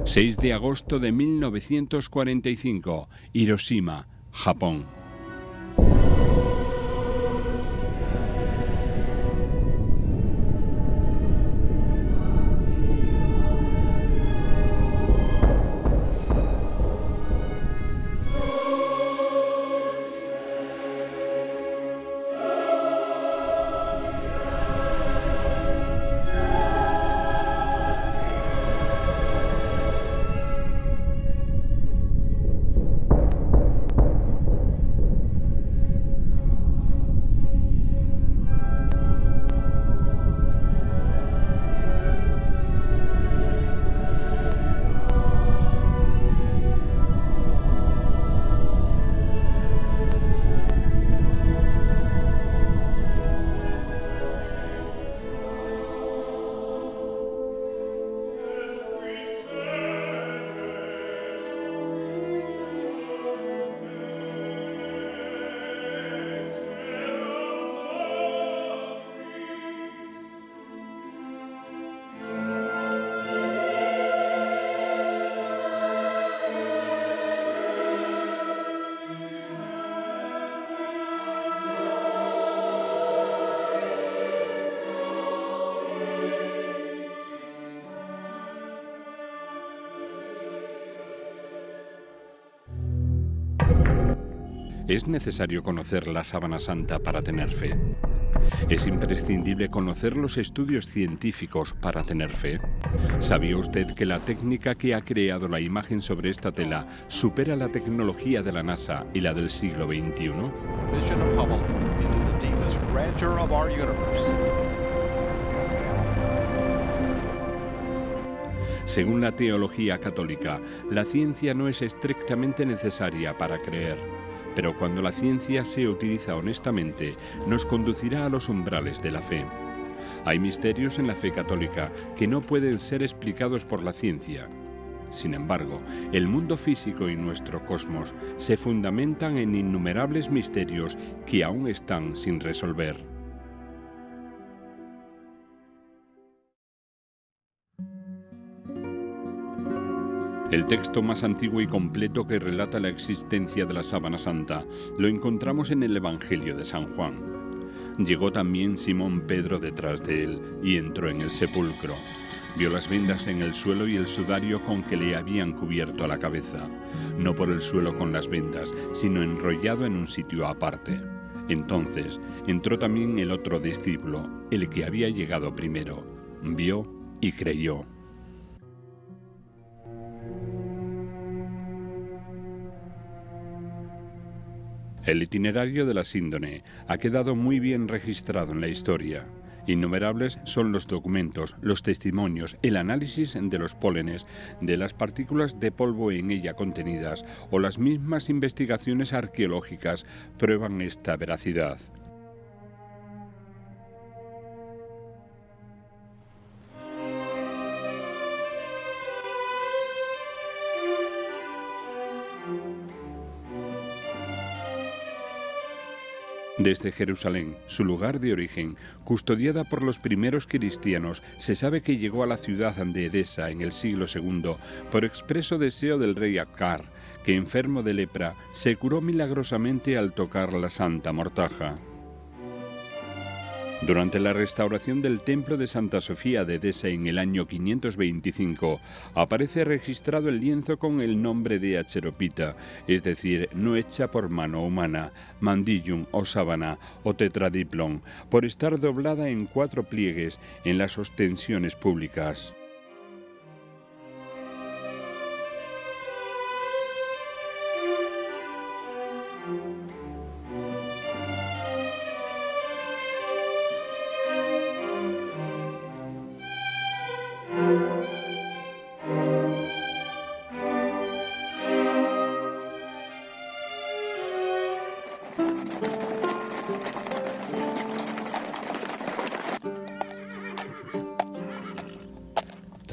6 de agosto de 1945, Hiroshima, Japón. ¿Es necesario conocer la Sábana Santa para tener fe? ¿Es imprescindible conocer los estudios científicos para tener fe? ¿Sabía usted que la técnica que ha creado la imagen sobre esta tela supera la tecnología de la NASA y la del siglo XXI? Según la teología católica, la ciencia no es estrictamente necesaria para creer, pero cuando la ciencia se utiliza honestamente, nos conducirá a los umbrales de la fe. Hay misterios en la fe católica que no pueden ser explicados por la ciencia. Sin embargo, el mundo físico y nuestro cosmos se fundamentan en innumerables misterios que aún están sin resolver. El texto más antiguo y completo que relata la existencia de la Sábana Santa lo encontramos en el Evangelio de San Juan. Llegó también Simón Pedro detrás de él y entró en el sepulcro. Vio las vendas en el suelo y el sudario con que le habían cubierto la cabeza, no por el suelo con las vendas, sino enrollado en un sitio aparte. Entonces entró también el otro discípulo, el que había llegado primero. Vio y creyó. El itinerario de la síndone ha quedado muy bien registrado en la historia. Innumerables son los documentos, los testimonios, el análisis de los pólenes, de las partículas de polvo en ella contenidas o las mismas investigaciones arqueológicas prueban esta veracidad. Desde Jerusalén, su lugar de origen, custodiada por los primeros cristianos, se sabe que llegó a la ciudad de Edesa en el siglo II por expreso deseo del rey Akar, que enfermo de lepra se curó milagrosamente al tocar la Santa Mortaja. Durante la restauración del templo de Santa Sofía de Edesa en el año 525, aparece registrado el lienzo con el nombre de Acheropita, es decir, no hecha por mano humana, mandillum o sábana o tetradiplon, por estar doblada en 4 pliegues en las ostensiones públicas.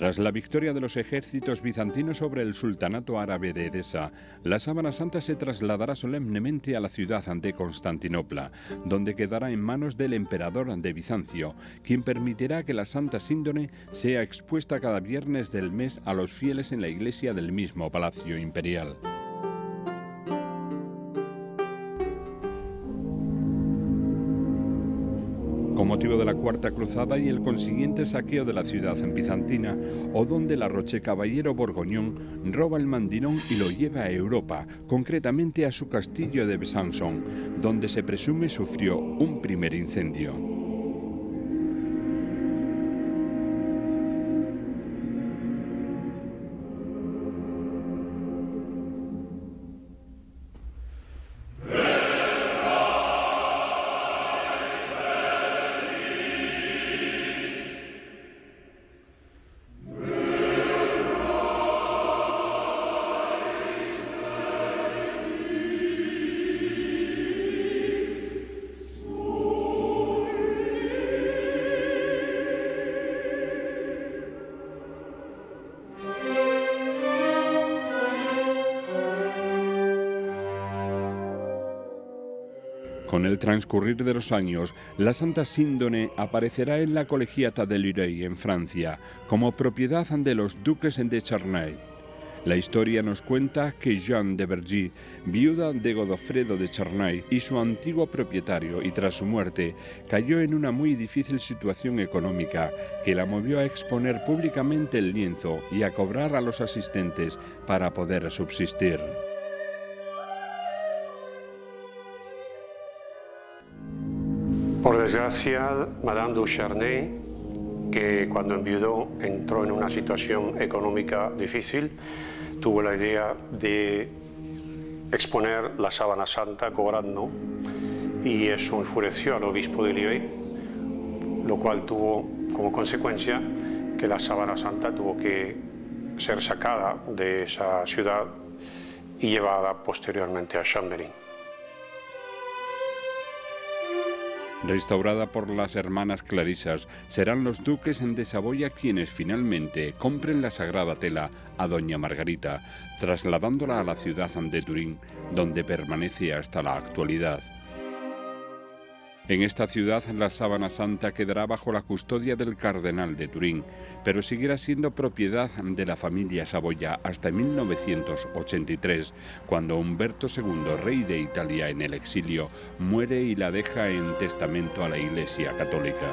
Tras la victoria de los ejércitos bizantinos sobre el sultanato árabe de Edesa, la sábana santa se trasladará solemnemente a la ciudad de Constantinopla, donde quedará en manos del emperador de Bizancio, quien permitirá que la Santa Síndone sea expuesta cada viernes del mes a los fieles en la iglesia del mismo Palacio Imperial. Con motivo de la Cuarta Cruzada y el consiguiente saqueo de la ciudad bizantina, Odón de la Roche, caballero borgoñón, roba el mandinón y lo lleva a Europa, concretamente a su castillo de Besançon, donde se presume sufrió un primer incendio. Con el transcurrir de los años, la Santa Síndone aparecerá en la Colegiata de Lirey, en Francia, como propiedad de los duques de Charnay. La historia nos cuenta que Jeanne de Vergy, viuda de Godofredo de Charnay y su antiguo propietario, y tras su muerte, cayó en una muy difícil situación económica que la movió a exponer públicamente el lienzo y a cobrar a los asistentes para poder subsistir. Por desgracia, Madame du Charnay, que cuando enviudó entró en una situación económica difícil, tuvo la idea de exponer la sábana santa cobrando, y eso enfureció al obispo de Lirey, lo cual tuvo como consecuencia que la sábana santa tuvo que ser sacada de esa ciudad y llevada posteriormente a Chambéry. Restaurada por las hermanas clarisas, serán los duques de Saboya quienes finalmente compren la sagrada tela a doña Margarita, trasladándola a la ciudad de Turín, donde permanece hasta la actualidad. En esta ciudad la sábana santa quedará bajo la custodia del cardenal de Turín, pero seguirá siendo propiedad de la familia Saboya hasta 1983, cuando Humberto II, rey de Italia en el exilio, muere y la deja en testamento a la Iglesia Católica.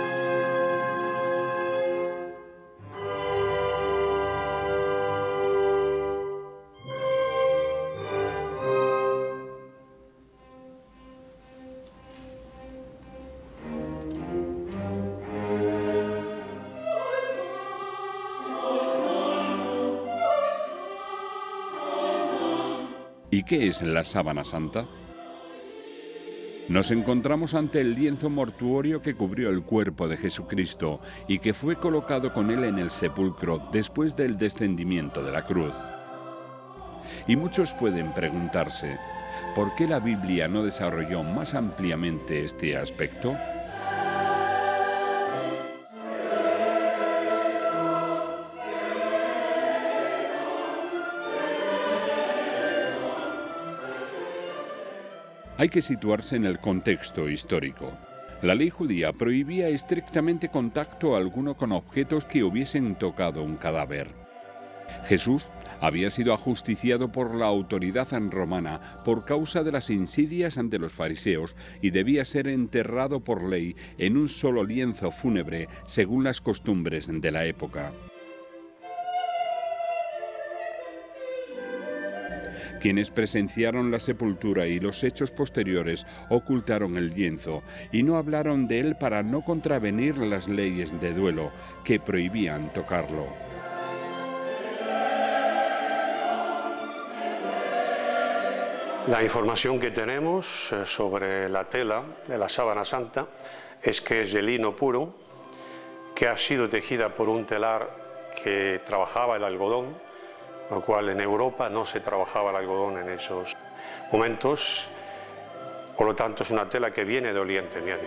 ¿Y qué es la sábana santa? Nos encontramos ante el lienzo mortuorio que cubrió el cuerpo de Jesucristo y que fue colocado con él en el sepulcro después del descendimiento de la cruz. Y muchos pueden preguntarse, ¿por qué la Biblia no desarrolló más ampliamente este aspecto? Hay que situarse en el contexto histórico. La ley judía prohibía estrictamente contacto alguno con objetos que hubiesen tocado un cadáver. Jesús había sido ajusticiado por la autoridad romana por causa de las insidias ante los fariseos y debía ser enterrado por ley en un solo lienzo fúnebre según las costumbres de la época. Quienes presenciaron la sepultura y los hechos posteriores ocultaron el lienzo y no hablaron de él para no contravenir las leyes de duelo que prohibían tocarlo. La información que tenemos sobre la tela de la sábana santa es que es de lino puro, que ha sido tejida por un telar que trabajaba el algodón, lo cual en Europa no se trabajaba el algodón en esos momentos, por lo tanto es una tela que viene de Oriente Medio.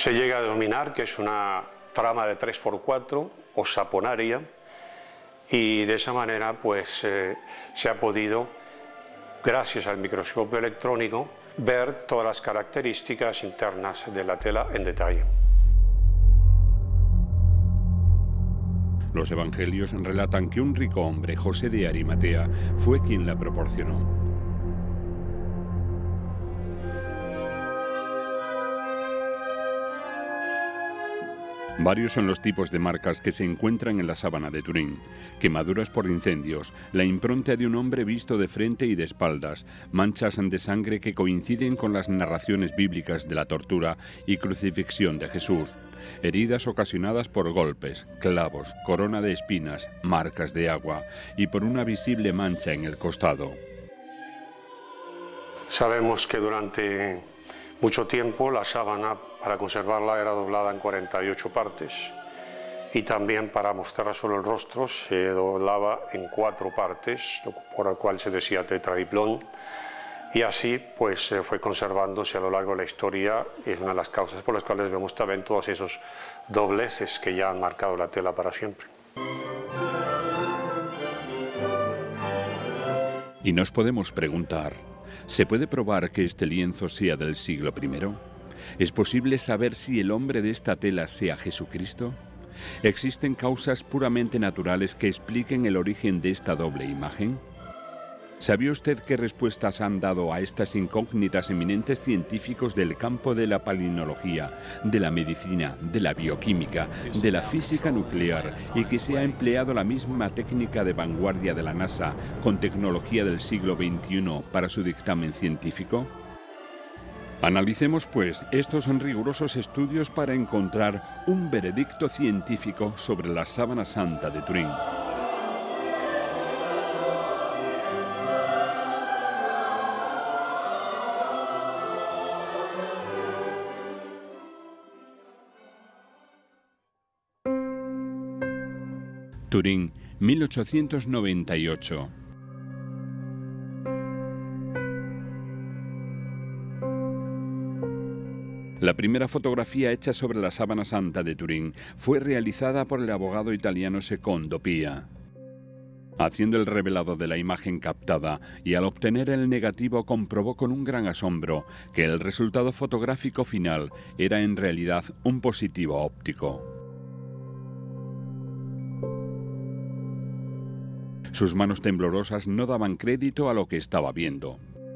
Se llega a denominar que es una trama de 3×4 o saponaria, y de esa manera pues se ha podido, gracias al microscopio electrónico, ver todas las características internas de la tela en detalle. Los evangelios relatan que un rico hombre, José de Arimatea, fue quien la proporcionó. Varios son los tipos de marcas que se encuentran en la sábana de Turín: quemaduras por incendios, la impronta de un hombre visto de frente y de espaldas, manchas de sangre que coinciden con las narraciones bíblicas de la tortura y crucifixión de Jesús, heridas ocasionadas por golpes, clavos, corona de espinas, marcas de agua y por una visible mancha en el costado. Sabemos que durante mucho tiempo la sábana, para conservarla, era doblada en 48 partes, y también para mostrar solo el rostro se doblaba en 4 partes, por lo cual se decía tetradiplón, y así pues se fue conservándose a lo largo de la historia, y es una de las causas por las cuales vemos también todos esos dobleces que ya han marcado la tela para siempre. Y nos podemos preguntar, ¿se puede probar que este lienzo sea del siglo I? ¿Es posible saber si el hombre de esta tela sea Jesucristo? ¿Existen causas puramente naturales que expliquen el origen de esta doble imagen? ¿Sabía usted qué respuestas han dado a estas incógnitas eminentes científicos del campo de la palinología, de la medicina, de la bioquímica, de la física nuclear, y que se ha empleado la misma técnica de vanguardia de la NASA con tecnología del siglo XXI para su dictamen científico? Analicemos, pues, estos rigurosos estudios para encontrar un veredicto científico sobre la sábana santa de Turín. Turín, 1898. La primera fotografía hecha sobre la sábana santa de Turín fue realizada por el abogado italiano Secondo Pia. Haciendo el revelado de la imagen captada y al obtener el negativo, comprobó con un gran asombro que el resultado fotográfico final era en realidad un positivo óptico. Sus manos temblorosas no daban crédito a lo que estaba viendo.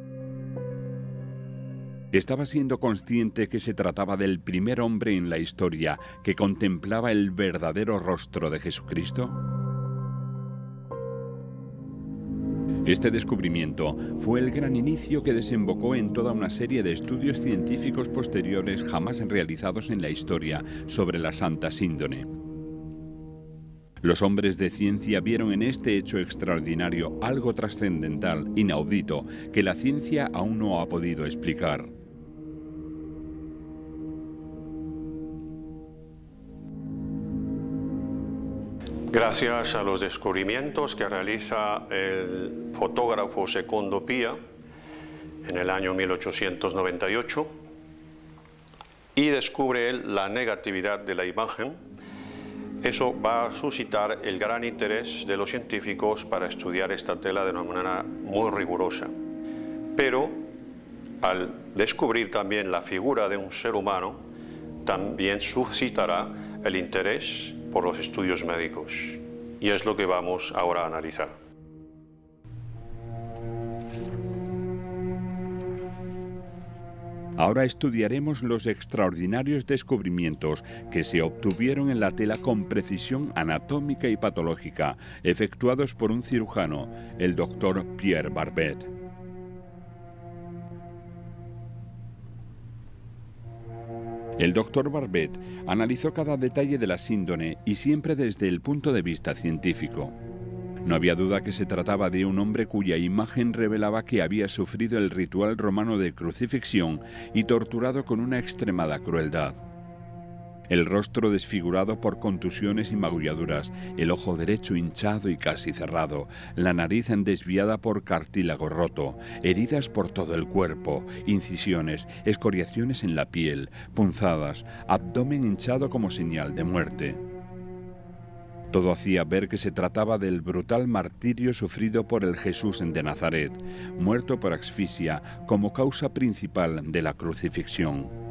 ¿Estaba siendo consciente que se trataba del primer hombre en la historia que contemplaba el verdadero rostro de Jesucristo? Este descubrimiento fue el gran inicio que desembocó en toda una serie de estudios científicos posteriores jamás realizados en la historia sobre la Santa Síndone. Los hombres de ciencia vieron en este hecho extraordinario algo trascendental, inaudito, que la ciencia aún no ha podido explicar. Gracias a los descubrimientos que realiza el fotógrafo Secondo Pia en el año 1898, y descubre él la negatividad de la imagen, eso va a suscitar el gran interés de los científicos para estudiar esta tela de una manera muy rigurosa. Pero al descubrir también la figura de un ser humano, también suscitará el interés por los estudios médicos, y es lo que vamos ahora a analizar. Ahora estudiaremos los extraordinarios descubrimientos que se obtuvieron en la tela con precisión anatómica y patológica, efectuados por un cirujano, el doctor Pierre Barbet. El doctor Barbet analizó cada detalle de la síndone y siempre desde el punto de vista científico. No había duda que se trataba de un hombre cuya imagen revelaba que había sufrido el ritual romano de crucifixión y torturado con una extremada crueldad. El rostro desfigurado por contusiones y magulladuras, el ojo derecho hinchado y casi cerrado, la nariz desviada por cartílago roto, heridas por todo el cuerpo, incisiones, escoriaciones en la piel, punzadas, abdomen hinchado como señal de muerte. Todo hacía ver que se trataba del brutal martirio sufrido por el Jesús de Nazaret, muerto por asfixia como causa principal de la crucifixión.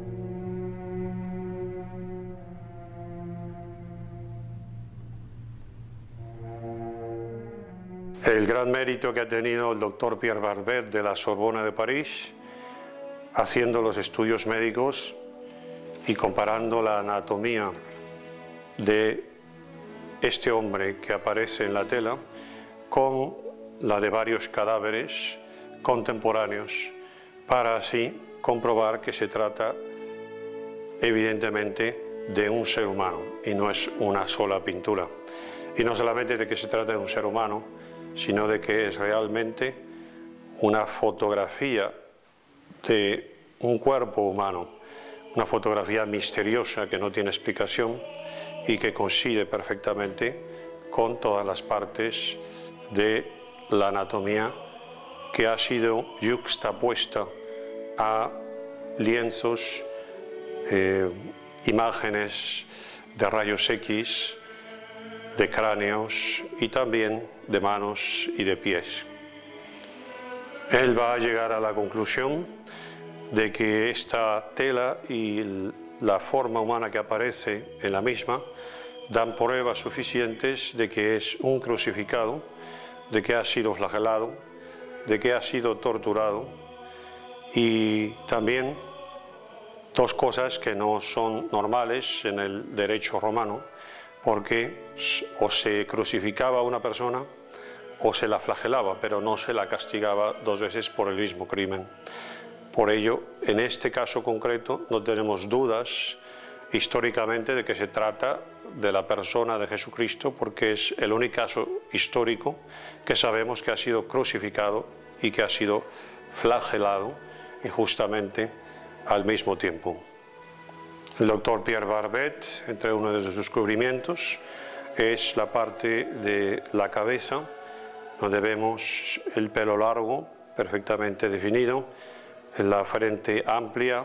El gran mérito que ha tenido el doctor Pierre Barbet de la Sorbona de París, haciendo los estudios médicos y comparando la anatomía de este hombre que aparece en la tela con la de varios cadáveres contemporáneos, para así comprobar que se trata evidentemente de un ser humano y no es una sola pintura. Y no solamente de que se trata de un ser humano, sino de que es realmente una fotografía de un cuerpo humano, una fotografía misteriosa que no tiene explicación y que coincide perfectamente con todas las partes de la anatomía que ha sido yuxtapuesta a lienzos, imágenes de rayos X, de cráneos y también de manos y de pies. Él va a llegar a la conclusión de que esta tela y la forma humana que aparece en la misma dan pruebas suficientes de que es un crucificado, de que ha sido flagelado, de que ha sido torturado, y también dos cosas que no son normales en el derecho romano, porque o se crucificaba a una persona o se la flagelaba, pero no se la castigaba dos veces por el mismo crimen. Por ello, en este caso concreto, no tenemos dudas históricamente de que se trata de la persona de Jesucristo, porque es el único caso histórico que sabemos que ha sido crucificado y que ha sido flagelado injustamente al mismo tiempo. El doctor Pierre Barbet, entre uno de sus descubrimientos, es la parte de la cabeza, donde vemos el pelo largo, perfectamente definido, la frente amplia,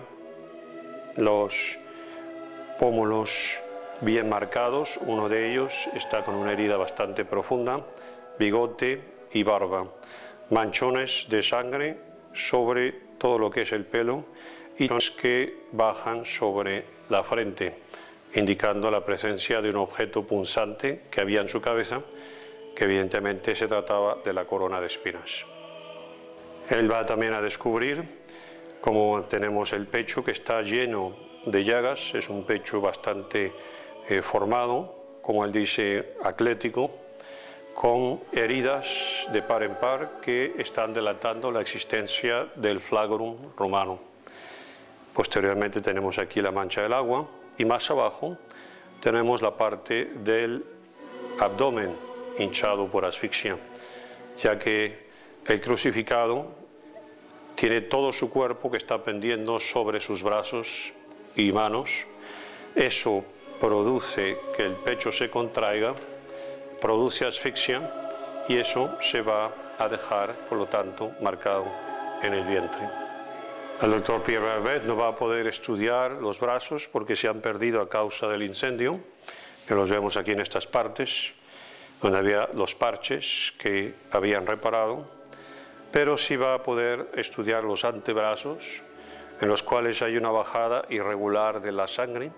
los pómulos bien marcados, uno de ellos está con una herida bastante profunda, bigote y barba, manchones de sangre sobre todo lo que es el pelo y que bajan sobre la frente, indicando la presencia de un objeto punzante que había en su cabeza, que evidentemente se trataba de la corona de espinas. Él va también a descubrir cómo tenemos el pecho que está lleno de llagas, es un pecho bastante formado, como él dice, atlético, con heridas de par en par que están delatando la existencia del flagrum romano. Posteriormente tenemos aquí la mancha del agua y más abajo tenemos la parte del abdomen hinchado por asfixia, ya que el crucificado tiene todo su cuerpo que está pendiendo sobre sus brazos y manos. Eso produce que el pecho se contraiga, produce asfixia y eso se va a dejar, por lo tanto, marcado en el vientre. El doctor Pierre Barbet no va a poder estudiar los brazos porque se han perdido a causa del incendio, que los vemos aquí en estas partes, donde había los parches que habían reparado, pero sí va a poder estudiar los antebrazos, en los cuales hay una bajada irregular de la sangre,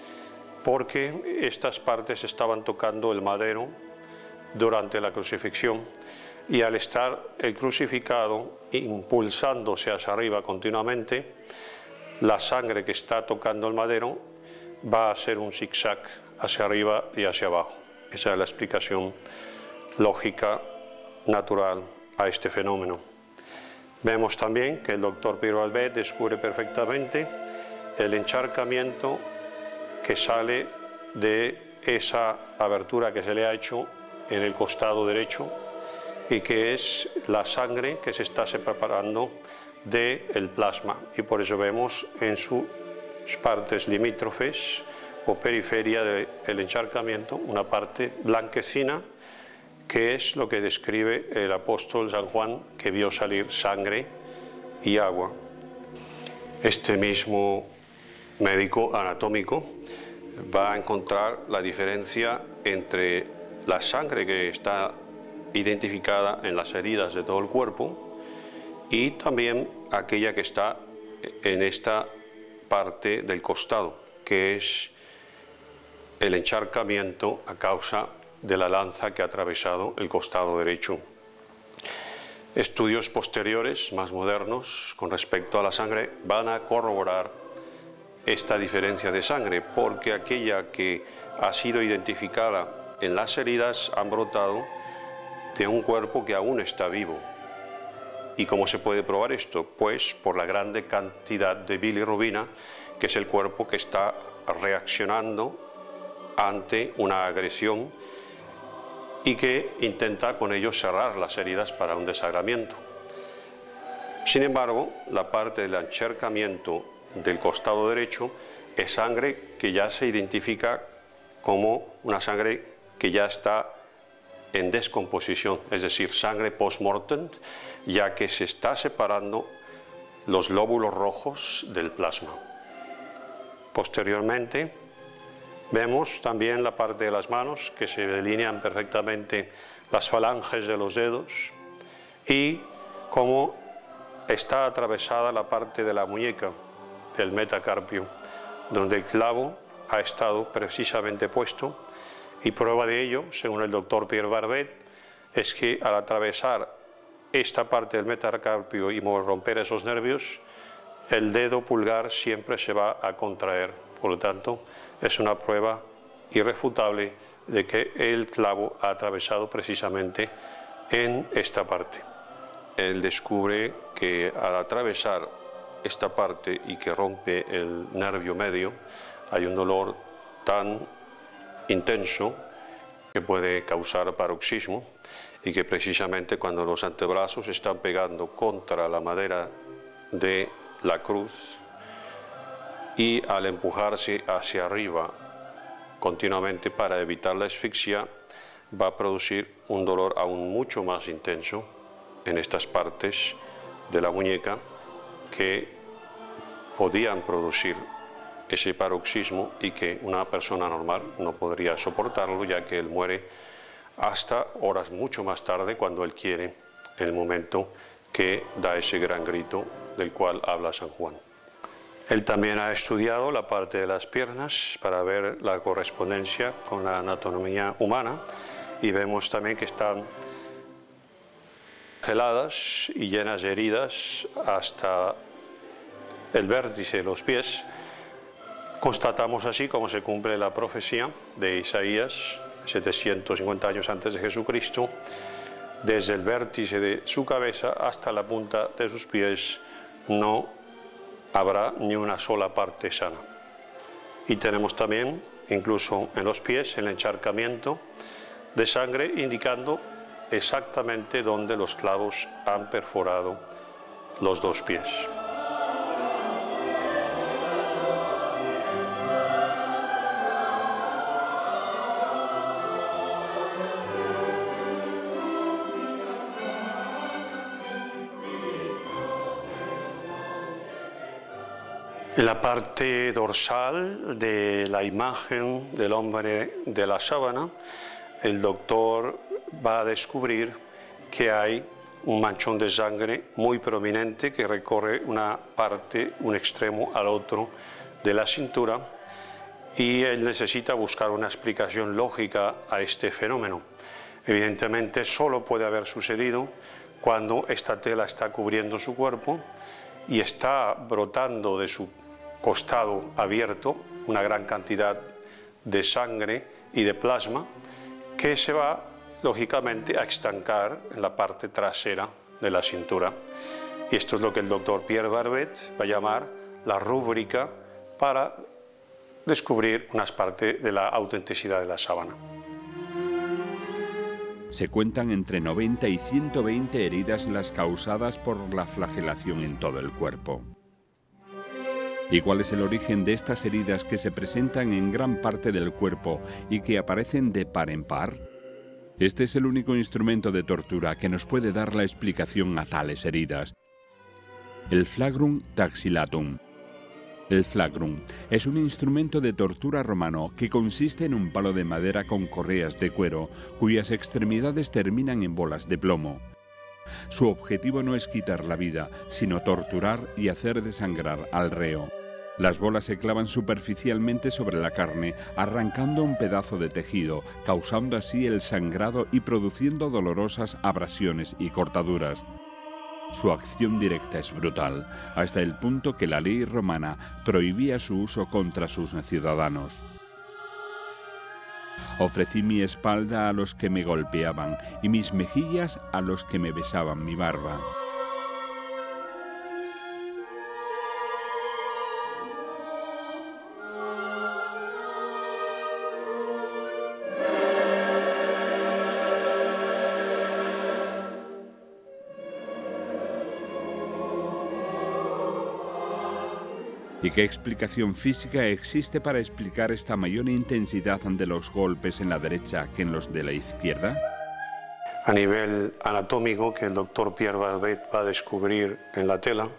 porque estas partes estaban tocando el madero durante la crucifixión, y al estar el crucificado impulsándose hacia arriba continuamente, la sangre que está tocando el madero va a hacer un zigzag hacia arriba y hacia abajo. Esa es la explicación lógica, natural a este fenómeno. Vemos también que el doctor Pierre Barbet descubre perfectamente el encharcamiento que sale de esa abertura que se le ha hecho en el costado derecho y que es la sangre que se está separando del plasma, y por eso vemos en su partes limítrofes o periferia del encharcamiento, una parte blanquecina, que es lo que describe el apóstol San Juan, que vio salir sangre y agua. Este mismo médico anatómico va a encontrar la diferencia entre la sangre que está identificada en las heridas de todo el cuerpo y también aquella que está en esta parte del costado, que es el encharcamiento a causa de la lanza que ha atravesado el costado derecho. Estudios posteriores, más modernos, con respecto a la sangre, van a corroborar esta diferencia de sangre, porque aquella que ha sido identificada en las heridas han brotado de un cuerpo que aún está vivo. ¿Y cómo se puede probar esto? Pues por la grande cantidad de bilirrubina, que es el cuerpo que está reaccionando ante una agresión y que intenta con ello cerrar las heridas para un desangramiento. Sin embargo, la parte del encharcamiento del costado derecho es sangre que ya se identifica como una sangre que ya está en descomposición, es decir, sangre post-mortem, ya que se está separando los glóbulos rojos del plasma. Posteriormente, vemos también la parte de las manos, que se delinean perfectamente las falanges de los dedos y cómo está atravesada la parte de la muñeca del metacarpio, donde el clavo ha estado precisamente puesto, y prueba de ello, según el doctor Pierre Barbet, es que al atravesar esta parte del metacarpio y romper esos nervios, el dedo pulgar siempre se va a contraer. Por lo tanto, es una prueba irrefutable de que el clavo ha atravesado precisamente en esta parte. Él descubre que al atravesar esta parte y que rompe el nervio medio, hay un dolor tan intenso que puede causar paroxismo, y que precisamente cuando los antebrazos están pegando contra la madera de la cruz y al empujarse hacia arriba continuamente para evitar la asfixia, va a producir un dolor aún mucho más intenso en estas partes de la muñeca que podían producir ese paroxismo y que una persona normal no podría soportarlo, ya que él muere hasta horas mucho más tarde, cuando él quiere, en el momento que da ese gran grito del cual habla San Juan. Él también ha estudiado la parte de las piernas para ver la correspondencia con la anatomía humana, y vemos también que están geladas y llenas de heridas hasta el vértice de los pies. Constatamos así cómo se cumple la profecía de Isaías, 750 años antes de Jesucristo: desde el vértice de su cabeza hasta la punta de sus pies no habrá ni una sola parte sana. Y tenemos también, incluso en los pies, el encharcamiento de sangre, indicando exactamente dónde los clavos han perforado los dos pies. En la parte dorsal de la imagen del hombre de la sábana, el doctor va a descubrir que hay un manchón de sangre muy prominente que recorre una parte, un extremo al otro de la cintura, y él necesita buscar una explicación lógica a este fenómeno. Evidentemente solo puede haber sucedido cuando esta tela está cubriendo su cuerpo y está brotando de su costado abierto una gran cantidad de sangre y de plasma que se va lógicamente a estancar en la parte trasera de la cintura. Y esto es lo que el doctor Pierre Barbet va a llamar la rúbrica para descubrir unas partes de la autenticidad de la sábana. Se cuentan entre 90 y 120 heridas las causadas por la flagelación en todo el cuerpo. ¿Y cuál es el origen de estas heridas que se presentan en gran parte del cuerpo y que aparecen de par en par? Este es el único instrumento de tortura que nos puede dar la explicación a tales heridas: el flagrum taxilatum. El flagrum es un instrumento de tortura romano que consiste en un palo de madera con correas de cuero, cuyas extremidades terminan en bolas de plomo. Su objetivo no es quitar la vida, sino torturar y hacer desangrar al reo. Las bolas se clavan superficialmente sobre la carne, arrancando un pedazo de tejido, causando así el sangrado y produciendo dolorosas abrasiones y cortaduras. Su acción directa es brutal, hasta el punto que la ley romana prohibía su uso contra sus ciudadanos. Ofrecí mi espalda a los que me golpeaban y mis mejillas a los que me besaban mi barba. ¿Y qué explicación física existe para explicar esta mayor intensidad de los golpes en la derecha que en los de la izquierda? A nivel anatómico, que el doctor Pierre Barbet va a descubrir en la tela,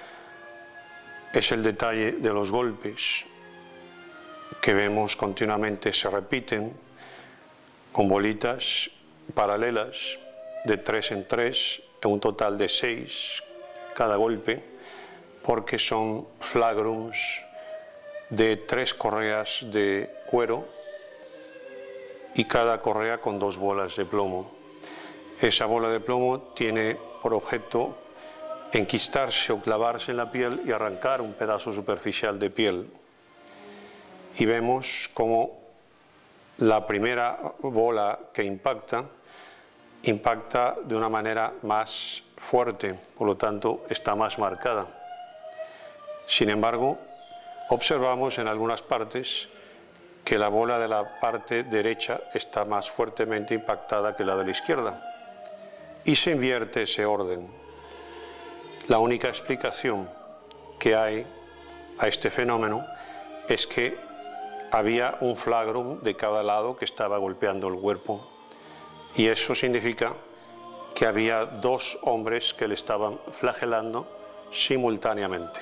es el detalle de los golpes que vemos continuamente se repiten con bolitas paralelas de 3 en 3, en un total de 6 cada golpe, porque son flagrums de 3 correas de cuero y cada correa con 2 bolas de plomo. Esa bola de plomo tiene por objeto enquistarse o clavarse en la piel y arrancar un pedazo superficial de piel. Y vemos cómo la primera bola que impacta de una manera más fuerte, por lo tanto está más marcada. Sin embargo, observamos en algunas partes que la bola de la parte derecha está más fuertemente impactada que la de la izquierda y se invierte ese orden. La única explicación que hay a este fenómeno es que había un flagrum de cada lado que estaba golpeando el cuerpo, y eso significa que había 2 hombres que le estaban flagelando simultáneamente.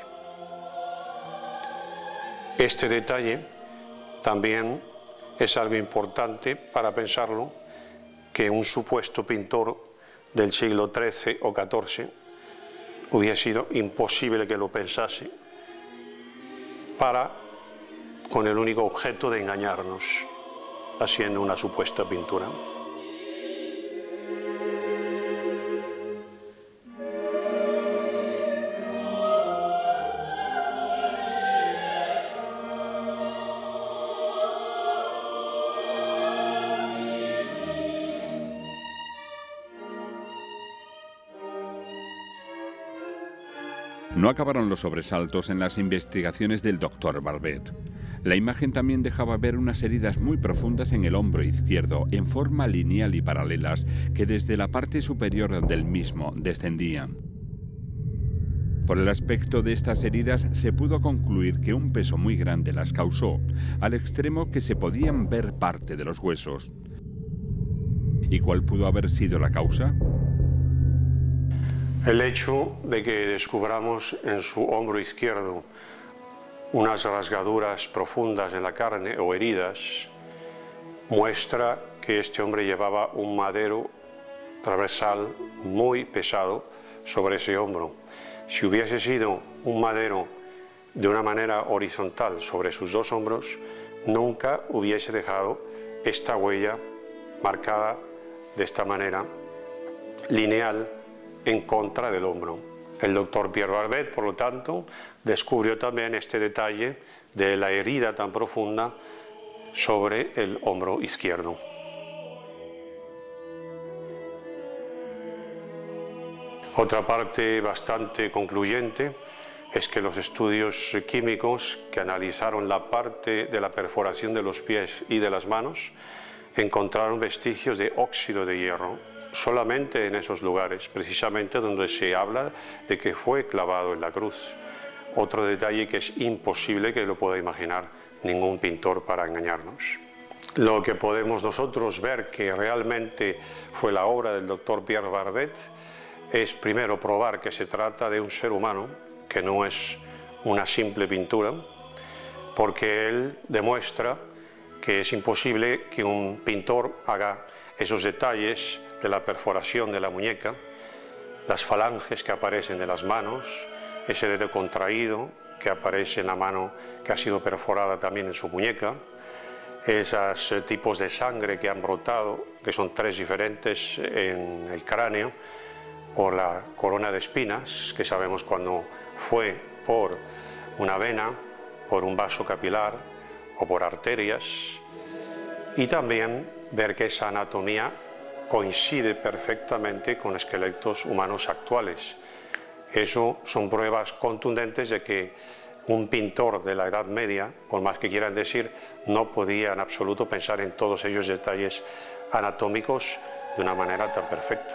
Este detalle también es algo importante para pensarlo, que un supuesto pintor del siglo XIII o XIV hubiera sido imposible que lo pensase, con el único objeto de engañarnos, haciendo una supuesta pintura. No acabaron los sobresaltos en las investigaciones del doctor Barbet. La imagen también dejaba ver unas heridas muy profundas en el hombro izquierdo, en forma lineal y paralelas, que desde la parte superior del mismo descendían. Por el aspecto de estas heridas se pudo concluir que un peso muy grande las causó, al extremo que se podían ver parte de los huesos. ¿Y cuál pudo haber sido la causa? El hecho de que descubramos en su hombro izquierdo unas rasgaduras profundas en la carne o heridas muestra que este hombre llevaba un madero transversal muy pesado sobre ese hombro. Si hubiese sido un madero de una manera horizontal sobre sus 2 hombros, nunca hubiese dejado esta huella marcada de esta manera, lineal, en contra del hombro. El doctor Pierre Barbet, por lo tanto, descubrió también este detalle de la herida tan profunda sobre el hombro izquierdo. Otra parte bastante concluyente es que los estudios químicos que analizaron la parte de la perforación de los pies y de las manos encontraron vestigios de óxido de hierro solamente en esos lugares, precisamente donde se habla de que fue clavado en la cruz. otro detalle que es imposible que lo pueda imaginar ningún pintor para engañarnos. Lo que podemos nosotros ver que realmente fue la obra del doctor Pierre Barbet es primero probar que se trata de un ser humano, que no es una simple pintura, porque él demuestra que es imposible que un pintor haga esos detalles de la perforación de la muñeca, las falanges que aparecen de las manos, ese dedo contraído que aparece en la mano que ha sido perforada también en su muñeca, esos tipos de sangre que han brotado, que son 3 diferentes en el cráneo, por la corona de espinas, que sabemos cuando fue por una vena, por un vaso capilar o por arterias, y también ver que esa anatomía coincide perfectamente con esqueletos humanos actuales. Eso son pruebas contundentes de que un pintor de la Edad Media, por más que quieran decir, no podía en absoluto pensar en todos ellos detalles anatómicos de una manera tan perfecta.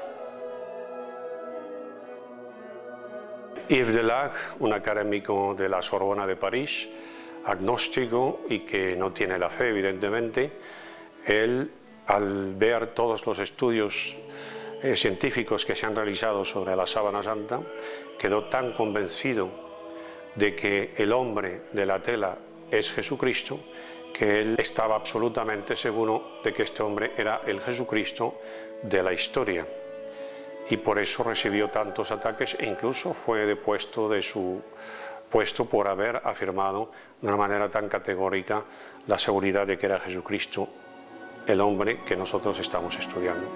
Yves Delacre, un académico de la Sorbona de París, agnóstico y que no tiene la fe, evidentemente, él, al ver todos los estudios científicos que se han realizado sobre la sábana santa, quedó tan convencido de que el hombre de la tela es Jesucristo, que él estaba absolutamente seguro de que este hombre era el Jesucristo de la historia. Y por eso recibió tantos ataques e incluso fue depuesto de su puesto por haber afirmado de una manera tan categórica la seguridad de que era Jesucristo el hombre que nosotros estamos estudiando.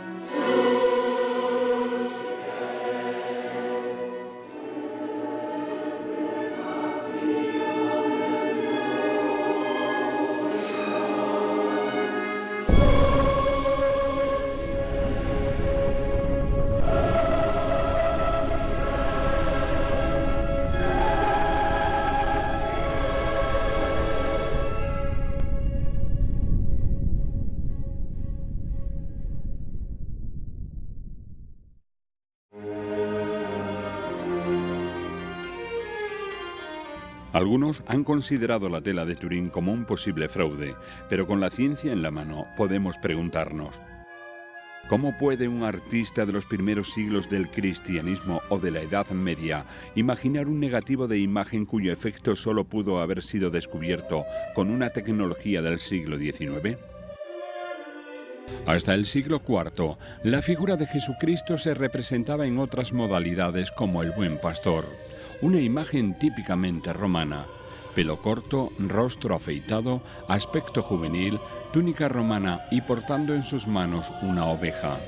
Algunos han considerado la tela de Turín como un posible fraude, pero con la ciencia en la mano podemos preguntarnos: ¿cómo puede un artista de los primeros siglos del cristianismo o de la Edad Media imaginar un negativo de imagen cuyo efecto solo pudo haber sido descubierto con una tecnología del siglo XIX? Hasta el siglo IV, la figura de Jesucristo se representaba en otras modalidades como el buen pastor, una imagen típicamente romana: pelo corto, rostro afeitado, aspecto juvenil, túnica romana y portando en sus manos una oveja.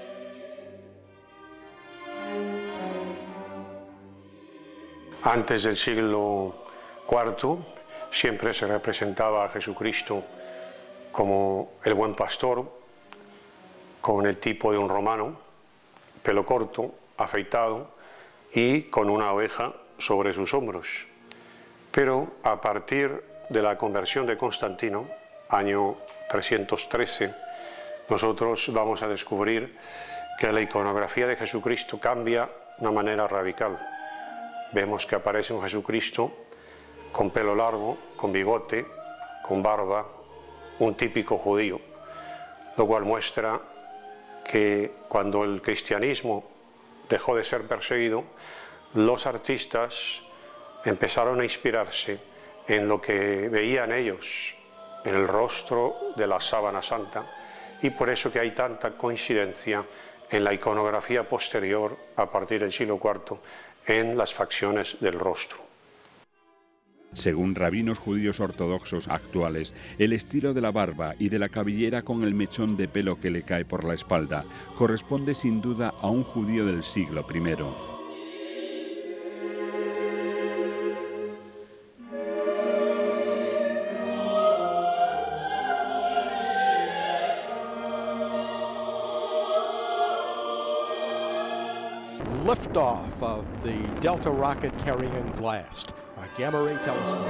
Antes del siglo IV siempre se representaba a Jesucristo como el buen pastor, con el tipo de un romano, pelo corto, afeitado y con una oveja sobre sus hombros. Pero a partir de la conversión de Constantino, año 313, nosotros vamos a descubrir que la iconografía de Jesucristo cambia de una manera radical. Vemos que aparece un Jesucristo con pelo largo, con bigote, con barba, un típico judío, lo cual muestra que cuando el cristianismo dejó de ser perseguido, los artistas empezaron a inspirarse en lo que veían ellos, en el rostro de la sábana santa, y por eso que hay tanta coincidencia en la iconografía posterior, a partir del siglo IV, en las facciones del rostro. Según rabinos judíos ortodoxos actuales, el estilo de la barba y de la cabellera con el mechón de pelo que le cae por la espalda corresponde sin duda a un judío del siglo I. Liftoff of the Delta rocket carrying GLAST, a gamma ray telescope.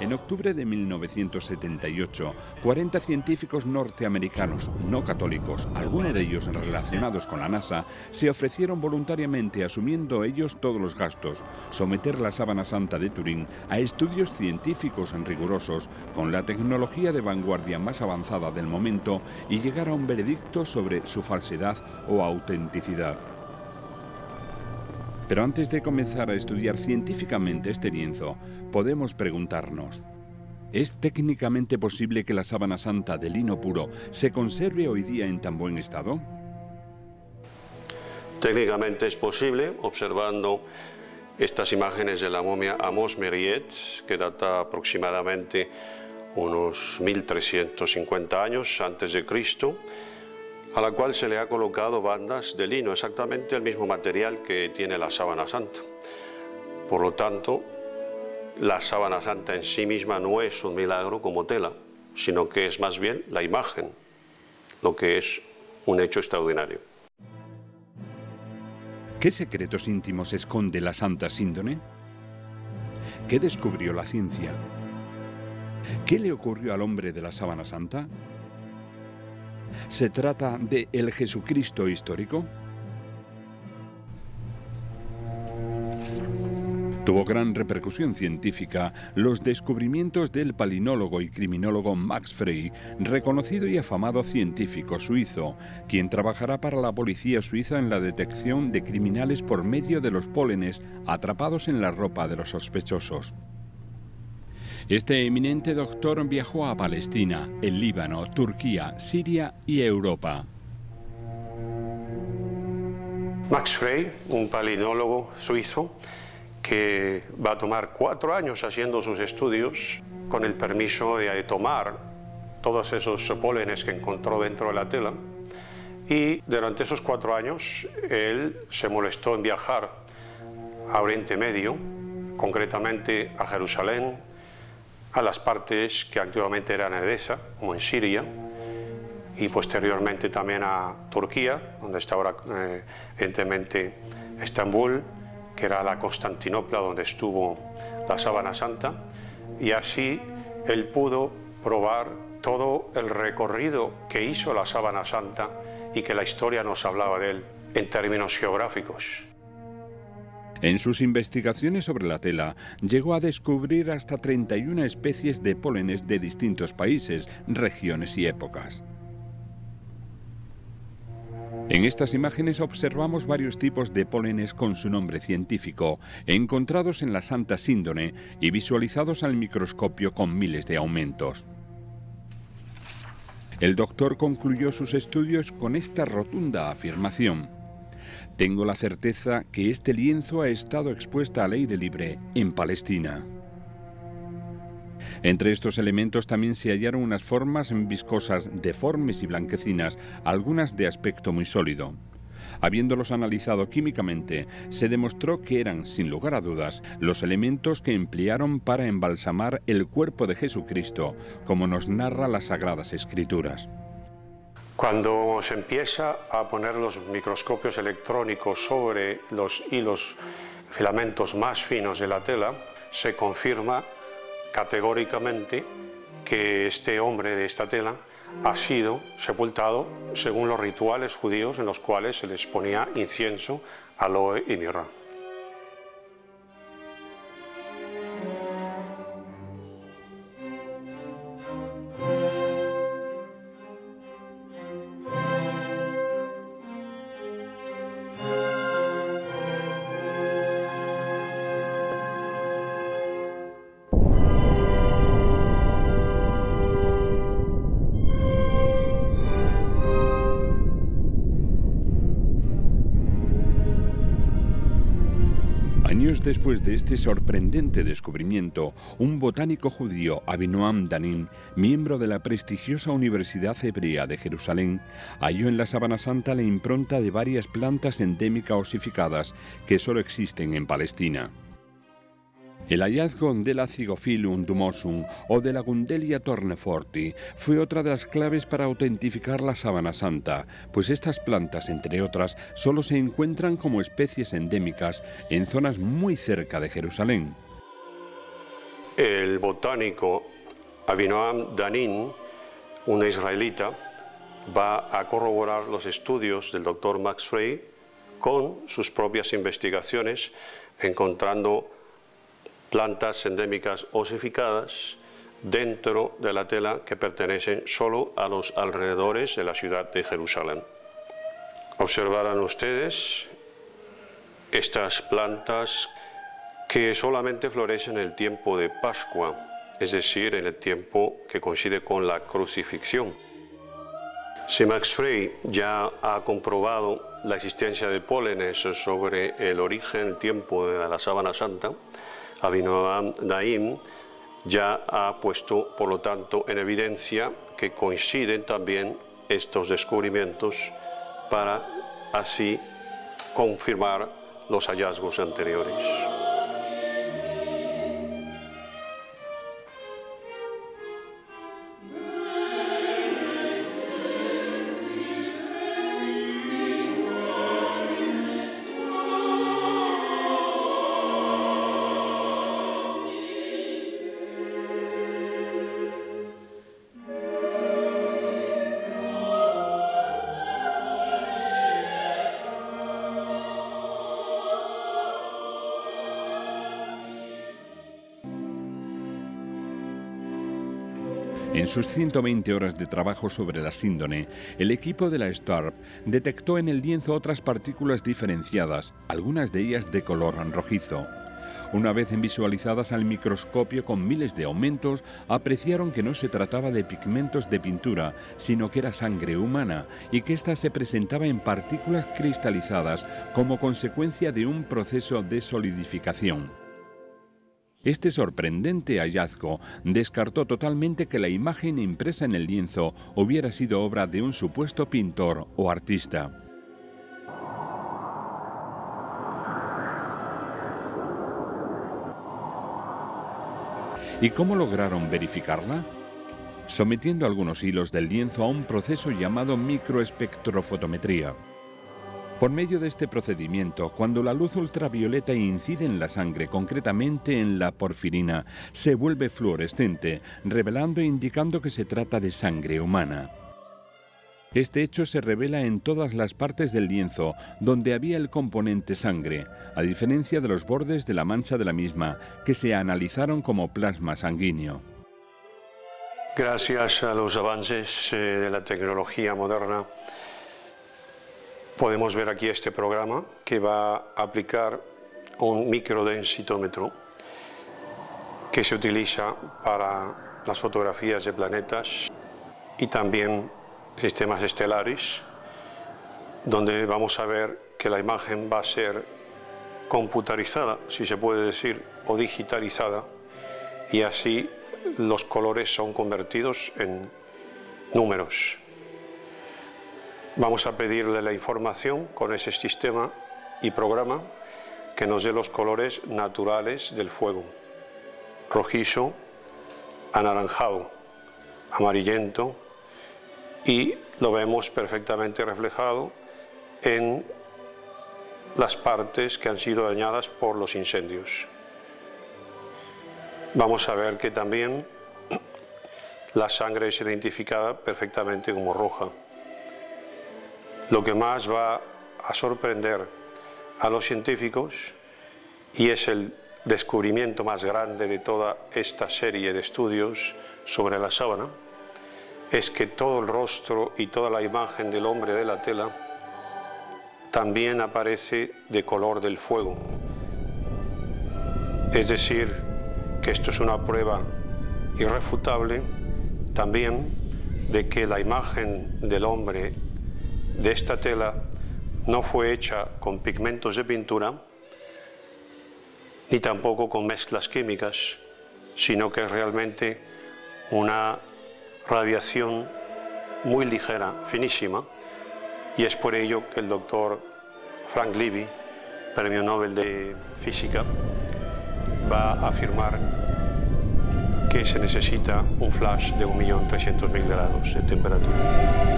En octubre de 1978, 40 científicos norteamericanos no católicos, algunos de ellos relacionados con la NASA, se ofrecieron voluntariamente, asumiendo ellos todos los gastos, someter la sábana santa de Turín a estudios científicos rigurosos con la tecnología de vanguardia más avanzada del momento y llegar a un veredicto sobre su falsedad o autenticidad. Pero antes de comenzar a estudiar científicamente este lienzo, podemos preguntarnos: ¿es técnicamente posible que la sábana santa de lino puro se conserve hoy día en tan buen estado? Técnicamente es posible, observando estas imágenes de la momia Amos Meriet, que data aproximadamente unos 1350 años antes de Cristo, a la cual se le ha colocado bandas de lino, exactamente el mismo material que tiene la sábana santa. Por lo tanto, la sábana santa en sí misma no es un milagro como tela, sino que es más bien la imagen, lo que es un hecho extraordinario. ¿Qué secretos íntimos esconde la Santa Síndone? ¿Qué descubrió la ciencia? ¿Qué le ocurrió al hombre de la sábana santa? ¿Se trata de el Jesucristo histórico? Tuvo gran repercusión científica los descubrimientos del palinólogo y criminólogo Max Frey, reconocido y afamado científico suizo, quien trabajará para la policía suiza en la detección de criminales por medio de los pólenes atrapados en la ropa de los sospechosos. Este eminente doctor viajó a Palestina, el Líbano, Turquía, Siria y Europa. Max Frey, un palinólogo suizo, que va a tomar 4 años haciendo sus estudios con el permiso de tomar todos esos pólenes que encontró dentro de la tela. Y durante esos 4 años él se molestó en viajar a Oriente Medio, concretamente a Jerusalén, a las partes que antiguamente eran Edesa, como en Siria, y posteriormente también a Turquía, donde está ahora evidentemente Estambul, que era la Constantinopla donde estuvo la sábana santa, y así él pudo probar todo el recorrido que hizo la sábana santa y que la historia nos hablaba de él en términos geográficos. En sus investigaciones sobre la tela, llegó a descubrir hasta 31 especies de pólenes de distintos países, regiones y épocas. En estas imágenes observamos varios tipos de pólenes con su nombre científico, encontrados en la Santa Síndone y visualizados al microscopio con miles de aumentos. El doctor concluyó sus estudios con esta rotunda afirmación: tengo la certeza que este lienzo ha estado expuesto al aire libre en Palestina. Entre estos elementos también se hallaron unas formas viscosas, deformes y blanquecinas, algunas de aspecto muy sólido. Habiéndolos analizado químicamente, se demostró que eran, sin lugar a dudas, los elementos que emplearon para embalsamar el cuerpo de Jesucristo, como nos narra las Sagradas Escrituras. Cuando se empieza a poner los microscopios electrónicos sobre los hilos, filamentos más finos de la tela, se confirma categóricamente que este hombre de esta tela ha sido sepultado según los rituales judíos en los cuales se les ponía incienso, aloe y mirra. Años después de este sorprendente descubrimiento, un botánico judío, Avinoam Danim, miembro de la prestigiosa Universidad Hebrea de Jerusalén, halló en la sábana santa la impronta de varias plantas endémicas osificadas que solo existen en Palestina. El hallazgo de la Zygophyllum dumosum o de la Gundelia torneforti fue otra de las claves para autentificar la sábana santa, pues estas plantas, entre otras, solo se encuentran como especies endémicas en zonas muy cerca de Jerusalén. el botánico Avinoam Danin, un israelita, va a corroborar los estudios del doctor Max Frey con sus propias investigaciones, encontrando plantas endémicas osificadas dentro de la tela que pertenecen solo a los alrededores de la ciudad de Jerusalén. Observarán ustedes estas plantas que solamente florecen en el tiempo de Pascua, es decir, en el tiempo que coincide con la crucifixión. Si Max Frey ya ha comprobado la existencia de pólenes sobre el origen, el tiempo de la sábana santa, Avinoam Daim ya ha puesto, por lo tanto, en evidencia que coinciden también estos descubrimientos para así confirmar los hallazgos anteriores. En sus 120 horas de trabajo sobre la síndone, el equipo de la STARP detectó en el lienzo otras partículas diferenciadas, algunas de ellas de color rojizo. Una vez visualizadas al microscopio con miles de aumentos, apreciaron que no se trataba de pigmentos de pintura, sino que era sangre humana y que ésta se presentaba en partículas cristalizadas como consecuencia de un proceso de solidificación. Este sorprendente hallazgo descartó totalmente que la imagen impresa en el lienzo hubiera sido obra de un supuesto pintor o artista. ¿Y cómo lograron verificarla? Sometiendo algunos hilos del lienzo a un proceso llamado microespectrofotometría. Por medio de este procedimiento, cuando la luz ultravioleta incide en la sangre, concretamente en la porfirina, se vuelve fluorescente, revelando e indicando que se trata de sangre humana. Este hecho se revela en todas las partes del lienzo donde había el componente sangre, a diferencia de los bordes de la mancha de la misma, que se analizaron como plasma sanguíneo. Gracias a los avances de la tecnología moderna, podemos ver aquí este programa que va a aplicar un microdensitómetro que se utiliza para las fotografías de planetas y también sistemas estelares, donde vamos a ver que la imagen va a ser computarizada, si se puede decir, o digitalizada, y así los colores son convertidos en números. Vamos a pedirle la información con ese sistema y programa que nos dé los colores naturales del fuego: rojizo, anaranjado, amarillento, y lo vemos perfectamente reflejado en las partes que han sido dañadas por los incendios. Vamos a ver que también la sangre es identificada perfectamente como roja. Lo que más va a sorprender a los científicos, y es el descubrimiento más grande de toda esta serie de estudios sobre la sábana, es que todo el rostro y toda la imagen del hombre de la tela también aparece de color del fuego. Es decir, que esto es una prueba irrefutable también de que la imagen del hombre de esta tela no fue hecha con pigmentos de pintura, ni tampoco con mezclas químicas, sino que es realmente una radiación muy ligera, finísima, y es por ello que el doctor Frank Levy, Premio Nobel de Física, va a afirmar que se necesita un flash de 1.300.000 grados de temperatura.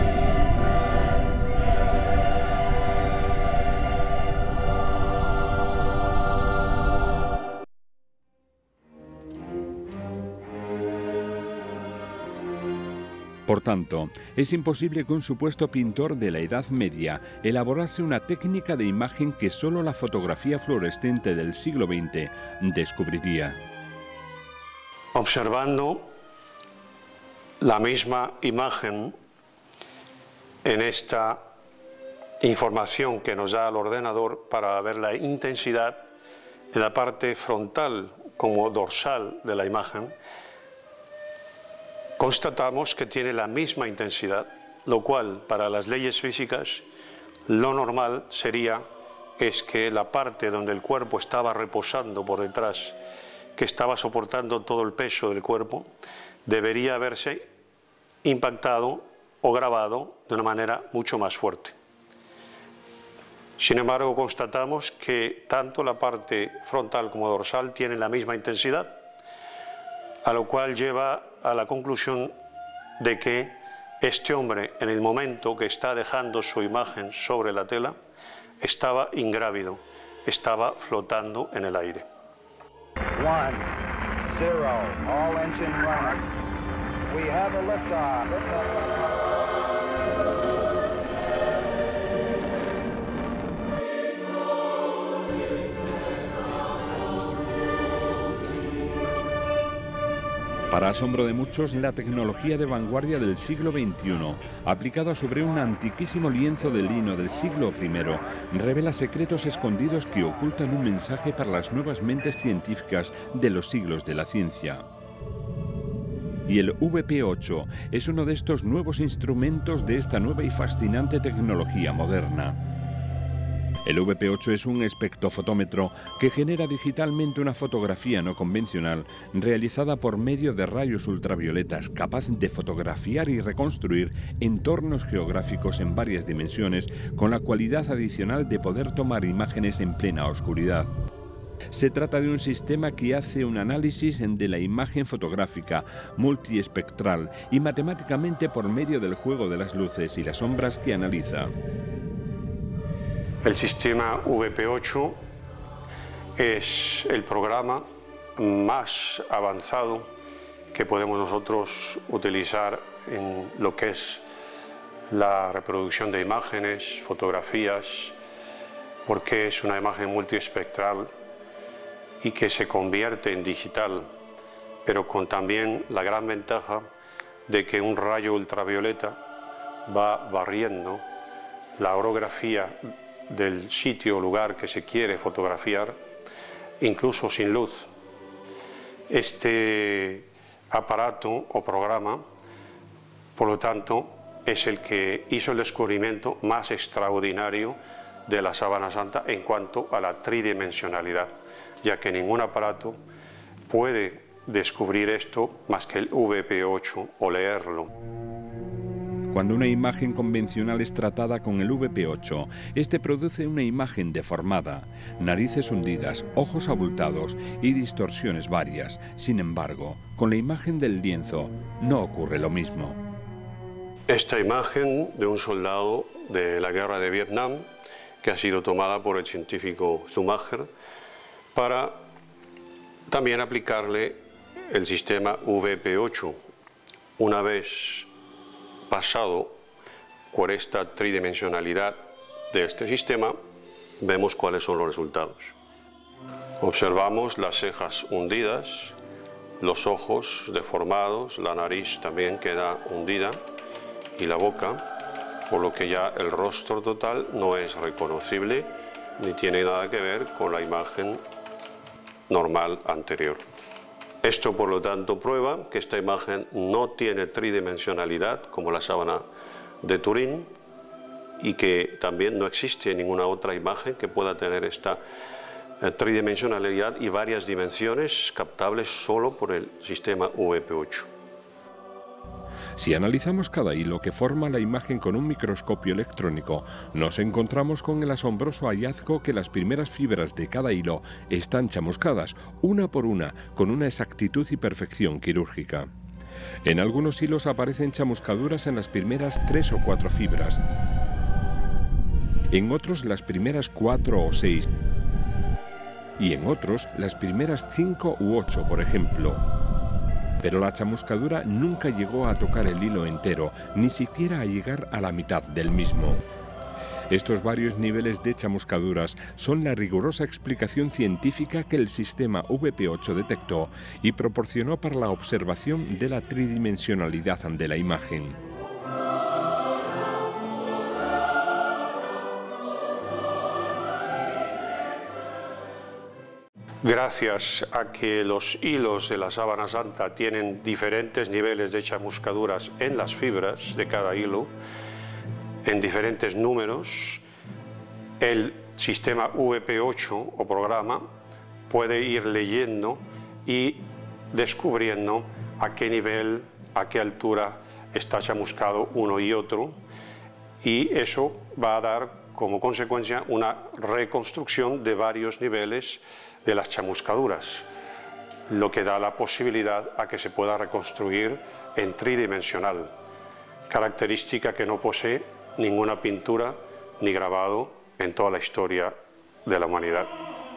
Por tanto, es imposible que un supuesto pintor de la Edad Media elaborase una técnica de imagen que solo la fotografía fluorescente del siglo XX descubriría. Observando la misma imagen en esta información que nos da el ordenador para ver la intensidad en la parte frontal como dorsal de la imagen, constatamos que tiene la misma intensidad, lo cual para las leyes físicas lo normal sería que la parte donde el cuerpo estaba reposando por detrás, que estaba soportando todo el peso del cuerpo, debería haberse impactado o grabado de una manera mucho más fuerte. Sin embargo, constatamos que tanto la parte frontal como dorsal tienen la misma intensidad, a lo cual lleva a la conclusión de que este hombre, en el momento que está dejando su imagen sobre la tela, estaba ingrávido, estaba flotando en el aire. 1, 0, all engine running. We have a liftoff. Para asombro de muchos, la tecnología de vanguardia del siglo XXI, aplicada sobre un antiquísimo lienzo de lino del siglo I, revela secretos escondidos que ocultan un mensaje para las nuevas mentes científicas de los siglos de la ciencia. Y el VP8 es uno de estos nuevos instrumentos de esta nueva y fascinante tecnología moderna. El VP8 es un espectrofotómetro que genera digitalmente una fotografía no convencional realizada por medio de rayos ultravioletas, capaz de fotografiar y reconstruir entornos geográficos en varias dimensiones, con la cualidad adicional de poder tomar imágenes en plena oscuridad. Se trata de un sistema que hace un análisis de la imagen fotográfica multiespectral y matemáticamente por medio del juego de las luces y las sombras que analiza. El sistema VP8 es el programa más avanzado que podemos nosotros utilizar en lo que es la reproducción de imágenes, fotografías, porque es una imagen multiespectral y que se convierte en digital, pero con también la gran ventaja de que un rayo ultravioleta va barriendo la orografía del sitio o lugar que se quiere fotografiar, incluso sin luz. Este aparato o programa, por lo tanto, es el que hizo el descubrimiento más extraordinario de la sábana santa en cuanto a la tridimensionalidad, ya que ningún aparato puede descubrir esto más que el VP8 o leerlo. Cuando una imagen convencional es tratada con el VP8, este produce una imagen deformada, narices hundidas, ojos abultados y distorsiones varias. Sin embargo, con la imagen del lienzo no ocurre lo mismo. Esta imagen de un soldado de la guerra de Vietnam, que ha sido tomada por el científico Schumacher, para también aplicarle el sistema VP8. Una vez pasado por esta tridimensionalidad de este sistema, vemos cuáles son los resultados. Observamos las cejas hundidas, los ojos deformados, la nariz también queda hundida y la boca, por lo que ya el rostro total no es reconocible ni tiene nada que ver con la imagen normal anterior. Esto, por lo tanto, prueba que esta imagen no tiene tridimensionalidad como la sábana de Turín y que también no existe ninguna otra imagen que pueda tener esta tridimensionalidad y varias dimensiones captables solo por el sistema VP8. Si analizamos cada hilo que forma la imagen con un microscopio electrónico, nos encontramos con el asombroso hallazgo que las primeras fibras de cada hilo están chamuscadas, una por una, con una exactitud y perfección quirúrgica. En algunos hilos aparecen chamuscaduras en las primeras 3 o 4 fibras, en otros las primeras 4 o 6, y en otros las primeras 5 u 8, por ejemplo. pero la chamuscadura nunca llegó a tocar el hilo entero, ni siquiera a llegar a la mitad del mismo. Estos varios niveles de chamuscaduras son la rigurosa explicación científica que el sistema VP8 detectó y proporcionó para la observación de la tridimensionalidad de la imagen. Gracias a que los hilos de la sábana santa tienen diferentes niveles de chamuscaduras en las fibras de cada hilo, en diferentes números, el sistema VP8 o programa puede ir leyendo y descubriendo a qué nivel, a qué altura está chamuscado uno y otro, y eso va a dar como consecuencia una reconstrucción de varios niveles de las chamuscaduras, lo que da la posibilidad a que se pueda reconstruir en tridimensional, característica que no posee ninguna pintura ni grabado en toda la historia de la humanidad.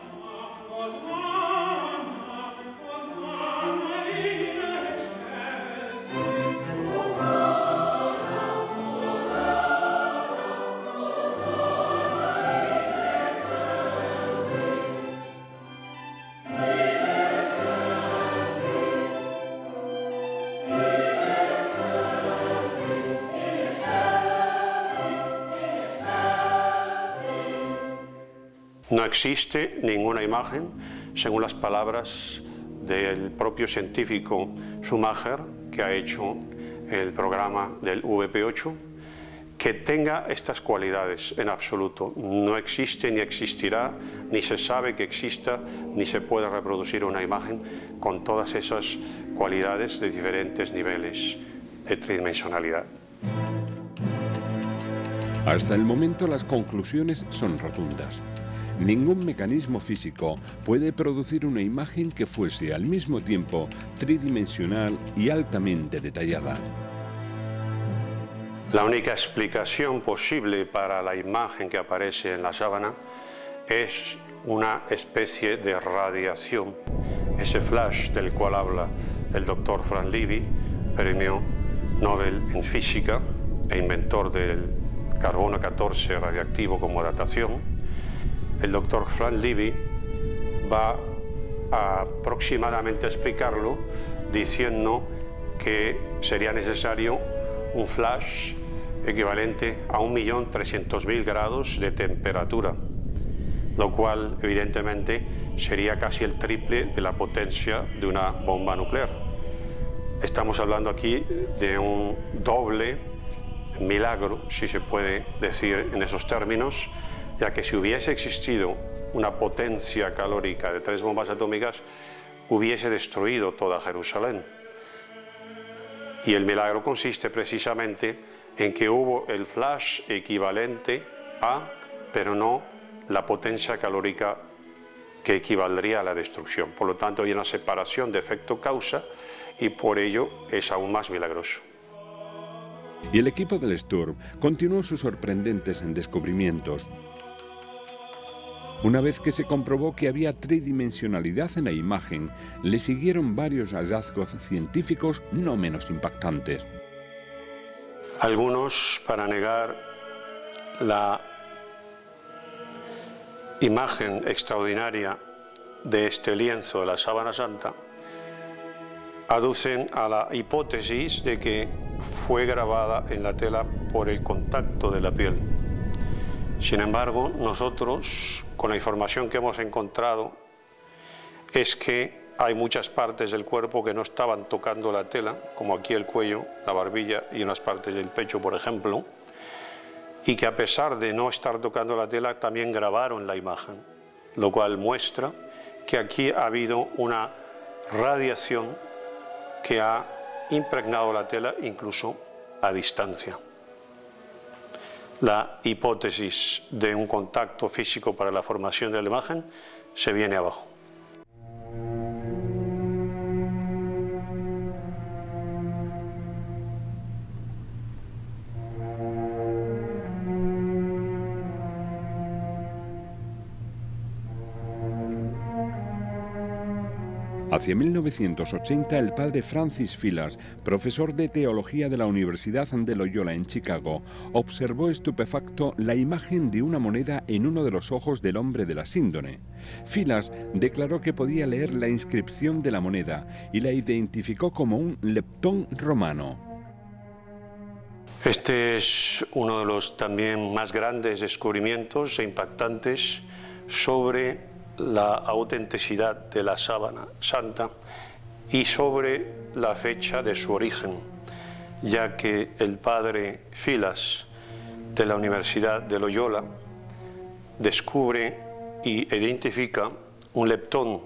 No existe ninguna imagen, según las palabras del propio científico Schumacher, que ha hecho el programa del VP8, que tenga estas cualidades en absoluto. No existe ni existirá, ni se sabe que exista, ni se puede reproducir una imagen con todas esas cualidades de diferentes niveles de tridimensionalidad. Hasta el momento las conclusiones son rotundas. Ningún mecanismo físico puede producir una imagen que fuese al mismo tiempo tridimensional y altamente detallada. La única explicación posible para la imagen que aparece en la sábana es una especie de radiación. Ese flash del cual habla el doctor Franz Levy, premio Nobel en física e inventor del carbono 14 radiactivo como datación. El doctor Franz Levy va a aproximadamente explicarlo diciendo que sería necesario un flash equivalente a 1.300.000 grados de temperatura, lo cual evidentemente sería casi el triple de la potencia de una bomba nuclear. Estamos hablando aquí de un doble milagro, si se puede decir en esos términos, ya que si hubiese existido una potencia calórica de 3 bombas atómicas, hubiese destruido toda Jerusalén. Y el milagro consiste precisamente en que hubo el flash equivalente a, pero no la potencia calórica que equivaldría a la destrucción. Por lo tanto, hay una separación de efecto-causa y por ello es aún más milagroso. Y el equipo del STURM continuó sus sorprendentes descubrimientos. Una vez que se comprobó que había tridimensionalidad en la imagen, le siguieron varios hallazgos científicos no menos impactantes. Algunos, para negar la imagen extraordinaria de este lienzo de la sábana santa, aducen a la hipótesis de que fue grabada en la tela por el contacto de la piel. Sin embargo, nosotros, con la información que hemos encontrado, es que hay muchas partes del cuerpo que no estaban tocando la tela, como aquí el cuello, la barbilla y unas partes del pecho, por ejemplo, y que a pesar de no estar tocando la tela, también grabaron la imagen, lo cual muestra que aquí ha habido una radiación que ha impregnado la tela incluso a distancia. La hipótesis de un contacto físico para la formación de la imagen se viene abajo. Hacia 1980, el padre Francis Filas, profesor de teología de la Universidad de Loyola en Chicago, observó estupefacto la imagen de una moneda en uno de los ojos del hombre de la síndrome. Filas declaró que podía leer la inscripción de la moneda y la identificó como un leptón romano. Este es uno de los también más grandes descubrimientos e impactantes sobre la autenticidad de la sábana santa y sobre la fecha de su origen, ya que el padre Filas de la Universidad de Loyola descubre y identifica un leptón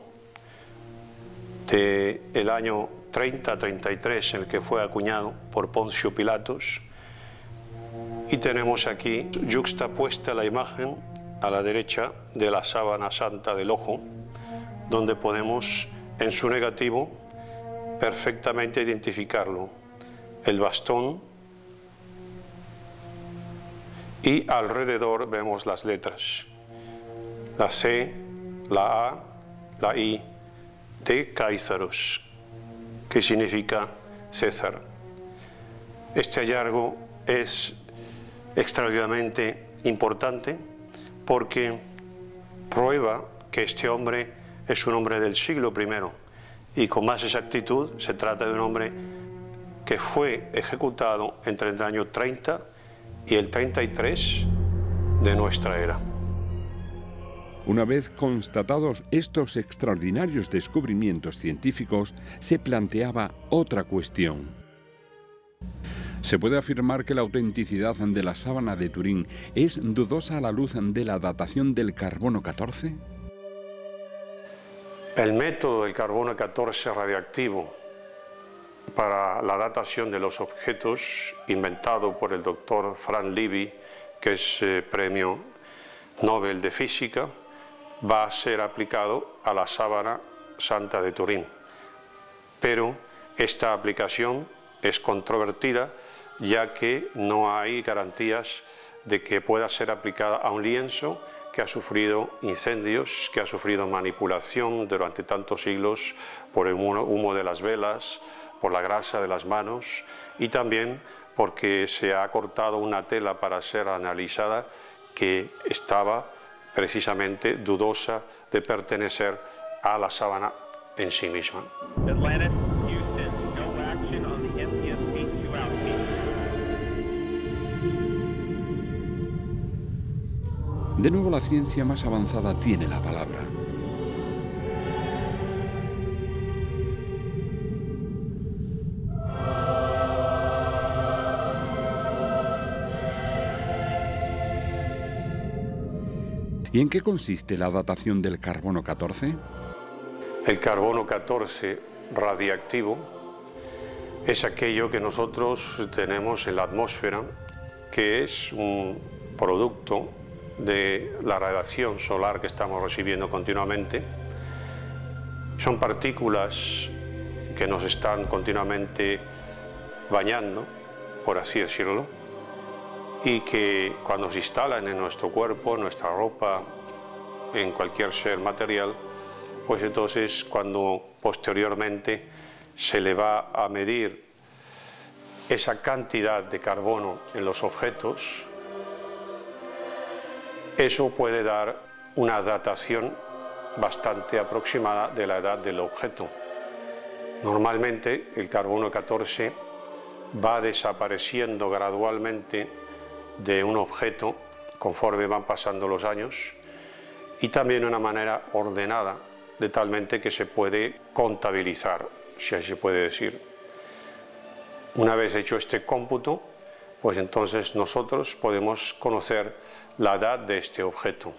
del año 30-33 en el que fue acuñado por Poncio Pilatos, y tenemos aquí yuxtapuesta la imagen a la derecha de la sábana santa del ojo, donde podemos en su negativo perfectamente identificarlo, el bastón, y alrededor vemos las letras, la C, la A, la I de Cáizaros, que significa César. Este hallazgo es extraordinariamente importante porque prueba que este hombre es un hombre del siglo I y con más exactitud se trata de un hombre que fue ejecutado entre el año 30 y el 33 de nuestra era. Una vez constatados estos extraordinarios descubrimientos científicos, se planteaba otra cuestión. ¿Se puede afirmar que la autenticidad de la sábana de Turín es dudosa a la luz de la datación del carbono 14? El método del carbono 14 radiactivo para la datación de los objetos, inventado por el doctor Franz Levy, que es premio Nobel de Física, va a ser aplicado a la sábana santa de Turín. Pero esta aplicación es controvertida, ya que no hay garantías de que pueda ser aplicada a un lienzo que ha sufrido incendios, que ha sufrido manipulación durante tantos siglos por el humo de las velas, por la grasa de las manos, y también porque se ha cortado una tela para ser analizada que estaba precisamente dudosa de pertenecer a la sábana en sí misma. De nuevo, la ciencia más avanzada tiene la palabra. ¿Y en qué consiste la datación del carbono 14? El carbono 14 radiactivo es aquello que nosotros tenemos en la atmósfera, que es un producto de la radiación solar que estamos recibiendo continuamente. Son partículas que nos están continuamente bañando, por así decirlo, y que cuando se instalan en nuestro cuerpo, en nuestra ropa, en cualquier ser material, pues entonces cuando posteriormente se le va a medir esa cantidad de carbono en los objetos, eso puede dar una datación bastante aproximada de la edad del objeto. Normalmente el carbono 14 va desapareciendo gradualmente de un objeto conforme van pasando los años y también de una manera ordenada, de talmente que se puede contabilizar, si así se puede decir. Una vez hecho este cómputo, pues entonces nosotros podemos conocer la edad de este objeto.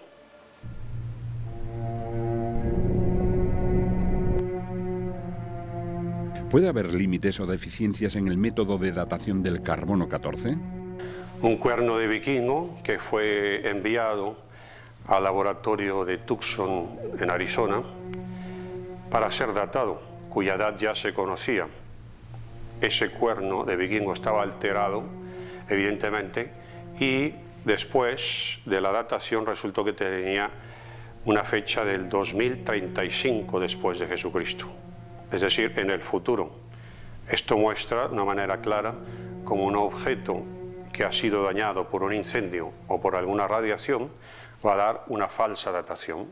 ¿Puede haber límites o deficiencias en el método de datación del carbono 14? Un cuerno de vikingo que fue enviado al laboratorio de Tucson en Arizona para ser datado, cuya edad ya se conocía. Ese cuerno de vikingo estaba alterado, evidentemente, y después de la datación resultó que tenía una fecha del 2035 después de Jesucristo. es decir, en el futuro. Esto muestra de una manera clara cómo un objeto que ha sido dañado por un incendio o por alguna radiación va a dar una falsa datación.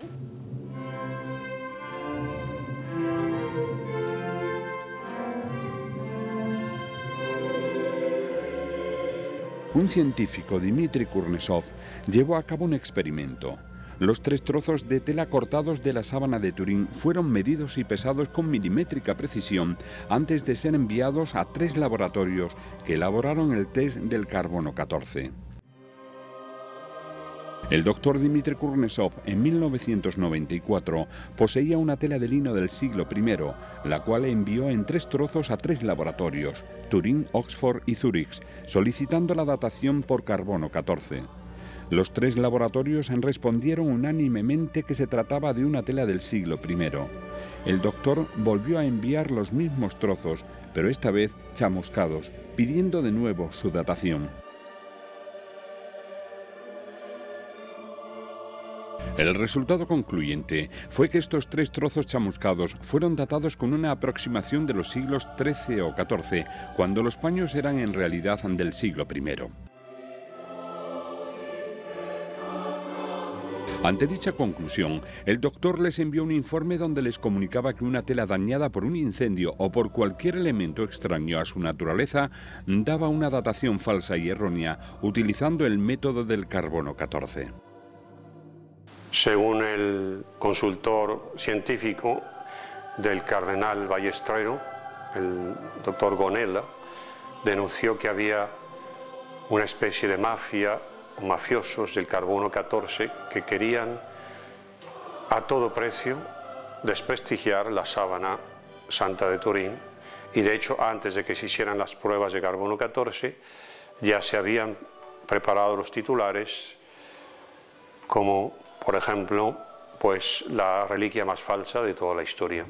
Un científico, Dmitry Kurnesov, llevó a cabo un experimento. Los 3 trozos de tela cortados de la sábana de Turín fueron medidos y pesados con milimétrica precisión antes de ser enviados a 3 laboratorios que elaboraron el test del carbono 14. El doctor Dmitry Kurnesov en 1994 poseía una tela de lino del siglo I, la cual envió en 3 trozos a 3 laboratorios, Turín, Oxford y Zúrich, solicitando la datación por carbono 14. Los 3 laboratorios respondieron unánimemente que se trataba de una tela del siglo I. El doctor volvió a enviar los mismos trozos, pero esta vez chamuscados, pidiendo de nuevo su datación. El resultado concluyente fue que estos 3 trozos chamuscados fueron datados con una aproximación de los siglos XIII o XIV, cuando los paños eran en realidad del siglo I. Ante dicha conclusión, el doctor les envió un informe donde les comunicaba que una tela dañada por un incendio o por cualquier elemento extraño a su naturaleza daba una datación falsa y errónea utilizando el método del carbono 14. Según el consultor científico del cardenal Ballesteros, el doctor Gonella, denunció que había una especie de mafiosos del carbono 14 que querían a todo precio desprestigiar la sábana santa de Turín, y de hecho antes de que se hicieran las pruebas de carbono 14 ya se habían preparado los titulares como, por ejemplo, pues la reliquia más falsa de toda la historia.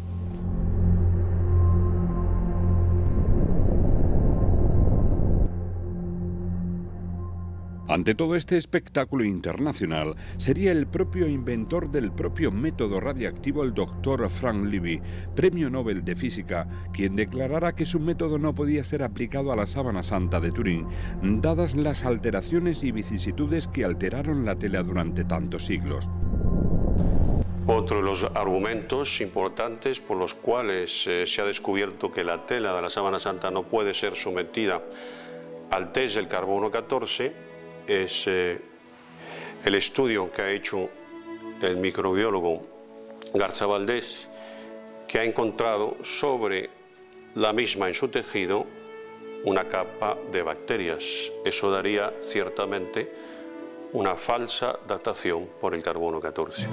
Ante todo este espectáculo internacional, sería el propio inventor del propio método radiactivo, el doctor Frank Levy, premio Nobel de Física, quien declarara que su método no podía ser aplicado a la sábana santa de Turín, dadas las alteraciones y vicisitudes que alteraron la tela durante tantos siglos. Otro de los argumentos importantes por los cuales se ha descubierto que la tela de la sábana santa no puede ser sometida al test del carbono 14 es el estudio que ha hecho el microbiólogo Garza Valdés, que ha encontrado sobre la misma en su tejido una capa de bacterias. Eso daría ciertamente una falsa datación por el carbono 14.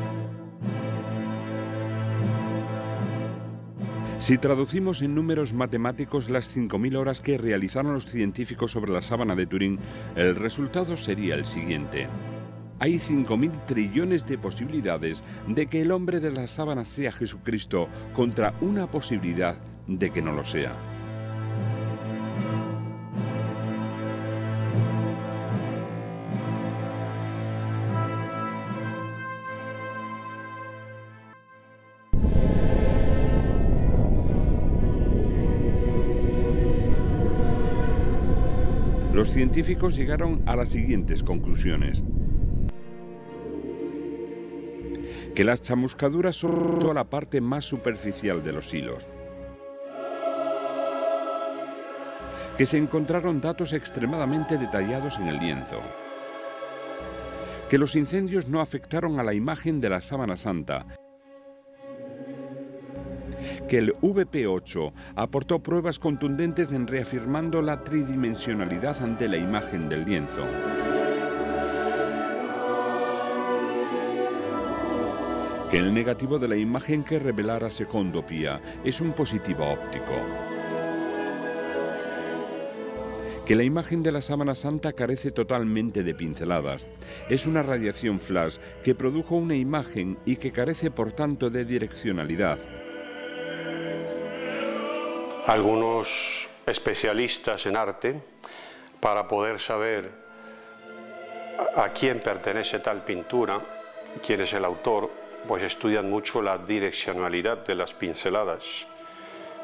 Si traducimos en números matemáticos las 5.000 horas que realizaron los científicos sobre la sábana de Turín, el resultado sería el siguiente. Hay 5.000 trillones de posibilidades de que el hombre de la sábana sea Jesucristo contra una posibilidad de que no lo sea. Los científicos llegaron a las siguientes conclusiones. Que las chamuscaduras son solo la parte más superficial de los hilos. Que se encontraron datos extremadamente detallados en el lienzo. Que los incendios no afectaron a la imagen de la sábana santa. Que el VP8 aportó pruebas contundentes en reafirmando la tridimensionalidad ante la imagen del lienzo. Que el negativo de la imagen que revelara Secondopía es un positivo óptico. Que la imagen de la sábana santa carece totalmente de pinceladas. Es una radiación flash que produjo una imagen y que carece por tanto de direccionalidad. Algunos especialistas en arte, para poder saber a quién pertenece tal pintura, quién es el autor, pues estudian mucho la direccionalidad de las pinceladas.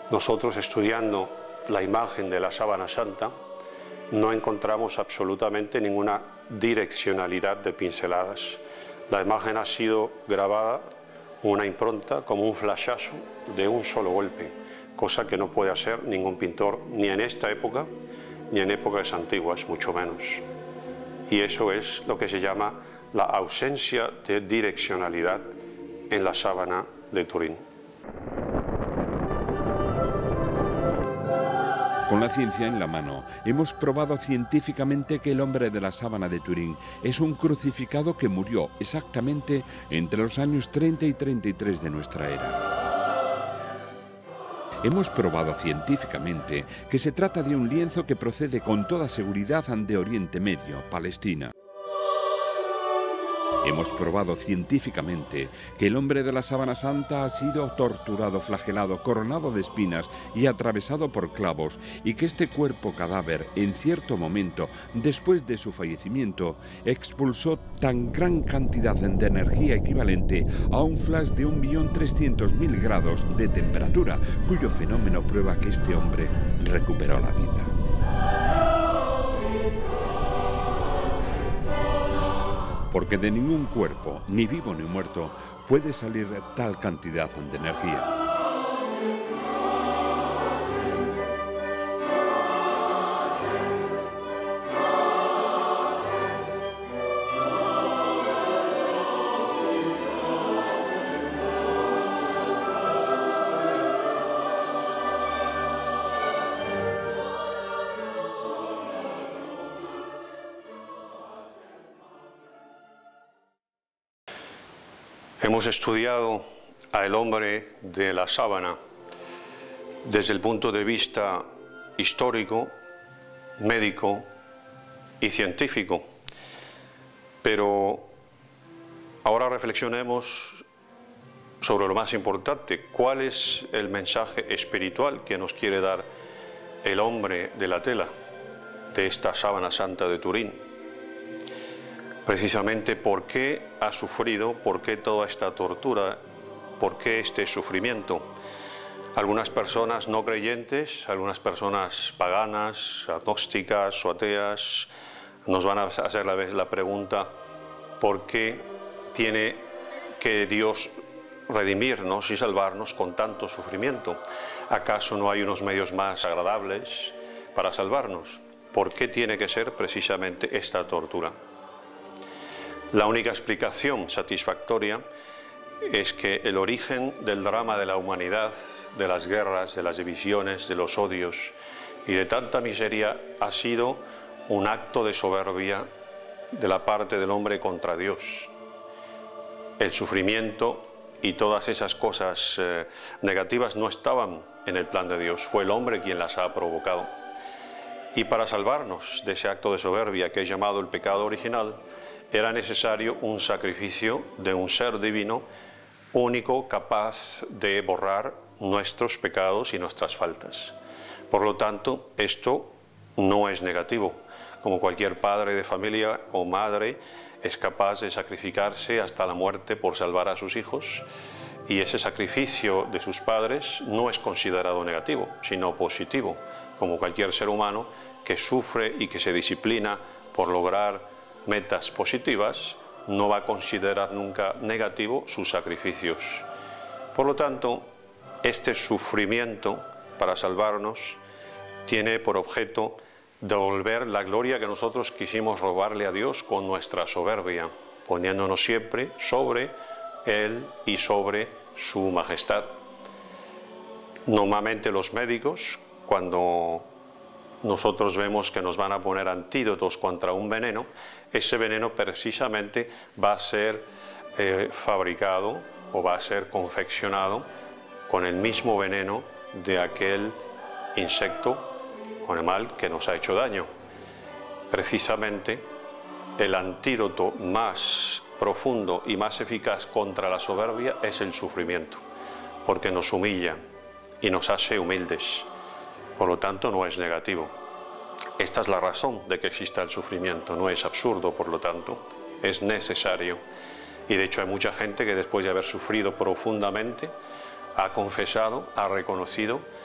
Nosotros, estudiando la imagen de la sábana santa, no encontramos absolutamente ninguna direccionalidad de pinceladas. La imagen ha sido grabada, una impronta, como un flashazo de un solo golpe, cosa que no puede hacer ningún pintor, ni en esta época, ni en épocas antiguas, mucho menos. Y eso es lo que se llama la ausencia de direccionalidad en la sábana de Turín. Con la ciencia en la mano, hemos probado científicamente que el hombre de la sábana de Turín es un crucificado que murió exactamente entre los años 30 y 33 de nuestra era. Hemos probado científicamente que se trata de un lienzo que procede con toda seguridad de Oriente Medio, Palestina. Hemos probado científicamente que el hombre de la sábana santa ha sido torturado, flagelado, coronado de espinas y atravesado por clavos, y que este cuerpo cadáver, en cierto momento, después de su fallecimiento, expulsó tan gran cantidad de energía equivalente a un flash de 1.300.000 grados de temperatura, cuyo fenómeno prueba que este hombre recuperó la vida. Porque de ningún cuerpo, ni vivo ni muerto, puede salir tal cantidad de energía. Hemos estudiado al hombre de la sábana desde el punto de vista histórico, médico y científico, pero ahora reflexionemos sobre lo más importante: ¿cuál es el mensaje espiritual que nos quiere dar el hombre de la tela, de esta sábana santa de Turín? Precisamente, ¿por qué ha sufrido? ¿Por qué toda esta tortura? ¿Por qué este sufrimiento? Algunas personas no creyentes, algunas personas paganas, agnósticas o ateas, nos van a hacer a la vez la pregunta: ¿por qué tiene que Dios redimirnos y salvarnos con tanto sufrimiento? ¿Acaso no hay unos medios más agradables para salvarnos? ¿Por qué tiene que ser precisamente esta tortura? La única explicación satisfactoria es que el origen del drama de la humanidad, de las guerras, de las divisiones, de los odios y de tanta miseria ha sido un acto de soberbia de la parte del hombre contra Dios. El sufrimiento y todas esas cosas negativas no estaban en el plan de Dios, fue el hombre quien las ha provocado. Y para salvarnos de ese acto de soberbia que es llamado el pecado original, era necesario un sacrificio de un ser divino único, capaz de borrar nuestros pecados y nuestras faltas. Por lo tanto, esto no es negativo. Como cualquier padre de familia o madre es capaz de sacrificarse hasta la muerte por salvar a sus hijos, y ese sacrificio de sus padres no es considerado negativo, sino positivo, como cualquier ser humano que sufre y que se disciplina por lograr metas positivas, no va a considerar nunca negativo sus sacrificios. Por lo tanto, este sufrimiento para salvarnos tiene por objeto devolver la gloria que nosotros quisimos robarle a Dios con nuestra soberbia, poniéndonos siempre sobre Él y sobre su majestad. Normalmente los médicos, cuando nosotros vemos que nos van a poner antídotos contra un veneno, ese veneno precisamente va a ser fabricado o va a ser confeccionado con el mismo veneno de aquel insecto o animal que nos ha hecho daño. Precisamente el antídoto más profundo y más eficaz contra la soberbia es el sufrimiento, porque nos humilla y nos hace humildes. Por lo tanto, no es negativo. Esta es la razón de que exista el sufrimiento, no es absurdo, por lo tanto, es necesario. Y de hecho hay mucha gente que después de haber sufrido profundamente ha confesado, ha reconocido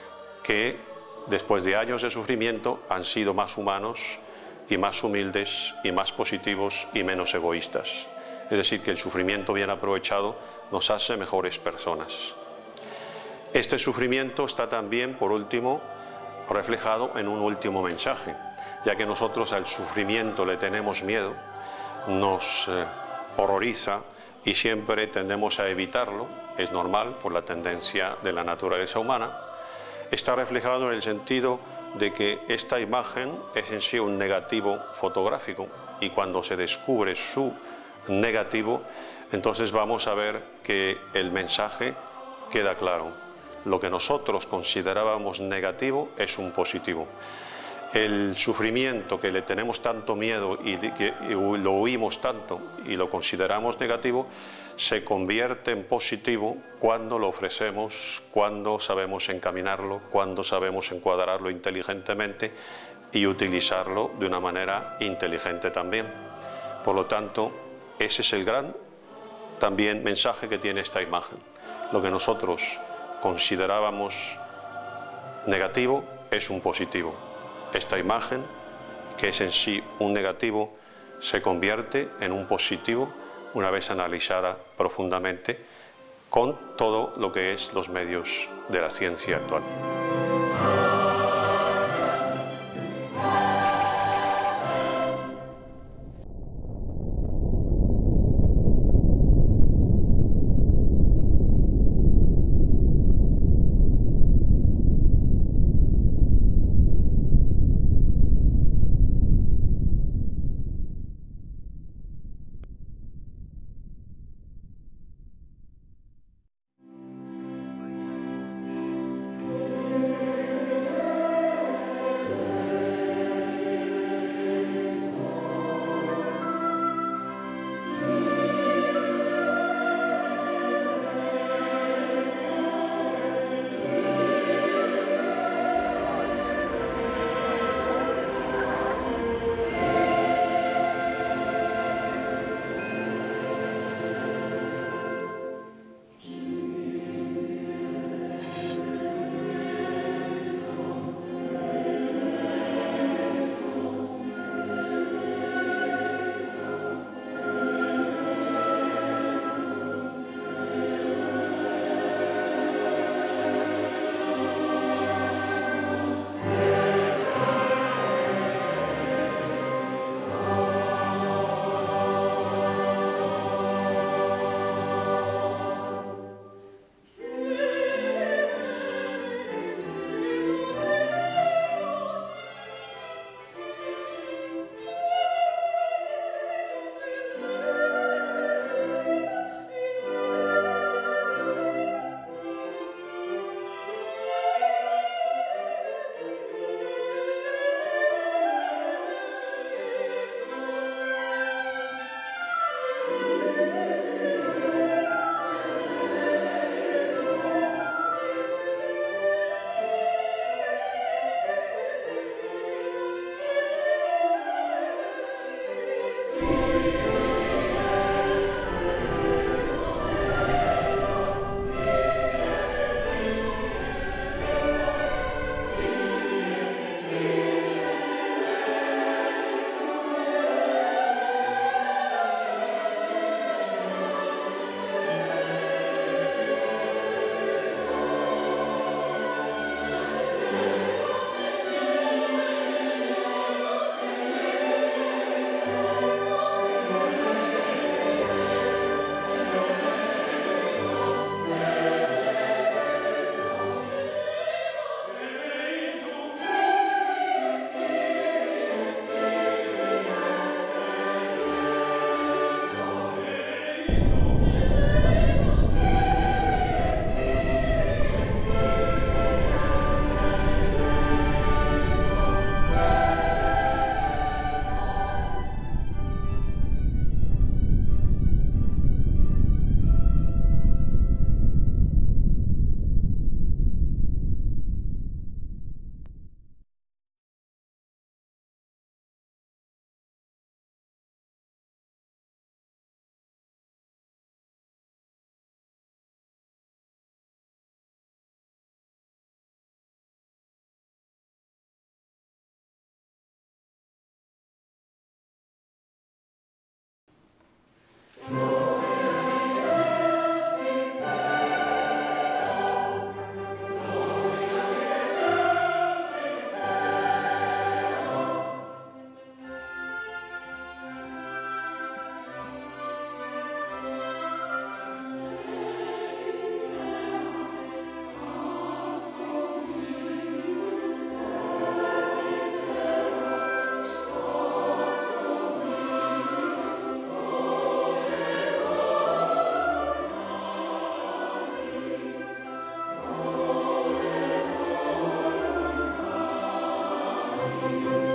que después de años de sufrimiento han sido más humanos y más humildes y más positivos y menos egoístas. Es decir, que el sufrimiento bien aprovechado nos hace mejores personas. Este sufrimiento está también, por último, reflejado en un último mensaje, ya que nosotros al sufrimiento le tenemos miedo, nos horroriza y siempre tendemos a evitarlo, es normal por la tendencia de la naturaleza humana. Está reflejado en el sentido de que esta imagen es en sí un negativo fotográfico y cuando se descubre su negativo, entonces vamos a ver que el mensaje queda claro. Lo que nosotros considerábamos negativo es un positivo. El sufrimiento que le tenemos tanto miedo y que lo huimos tanto y lo consideramos negativo, se convierte en positivo cuando lo ofrecemos, cuando sabemos encaminarlo, cuando sabemos encuadrarlo inteligentemente y utilizarlo de una manera inteligente también. Por lo tanto, ese es el gran también mensaje que tiene esta imagen. Lo que nosotros considerábamos negativo es un positivo. Esta imagen, que es en sí un negativo, se convierte en un positivo una vez analizada profundamente con todo lo que es los medios de la ciencia actual. Thank you.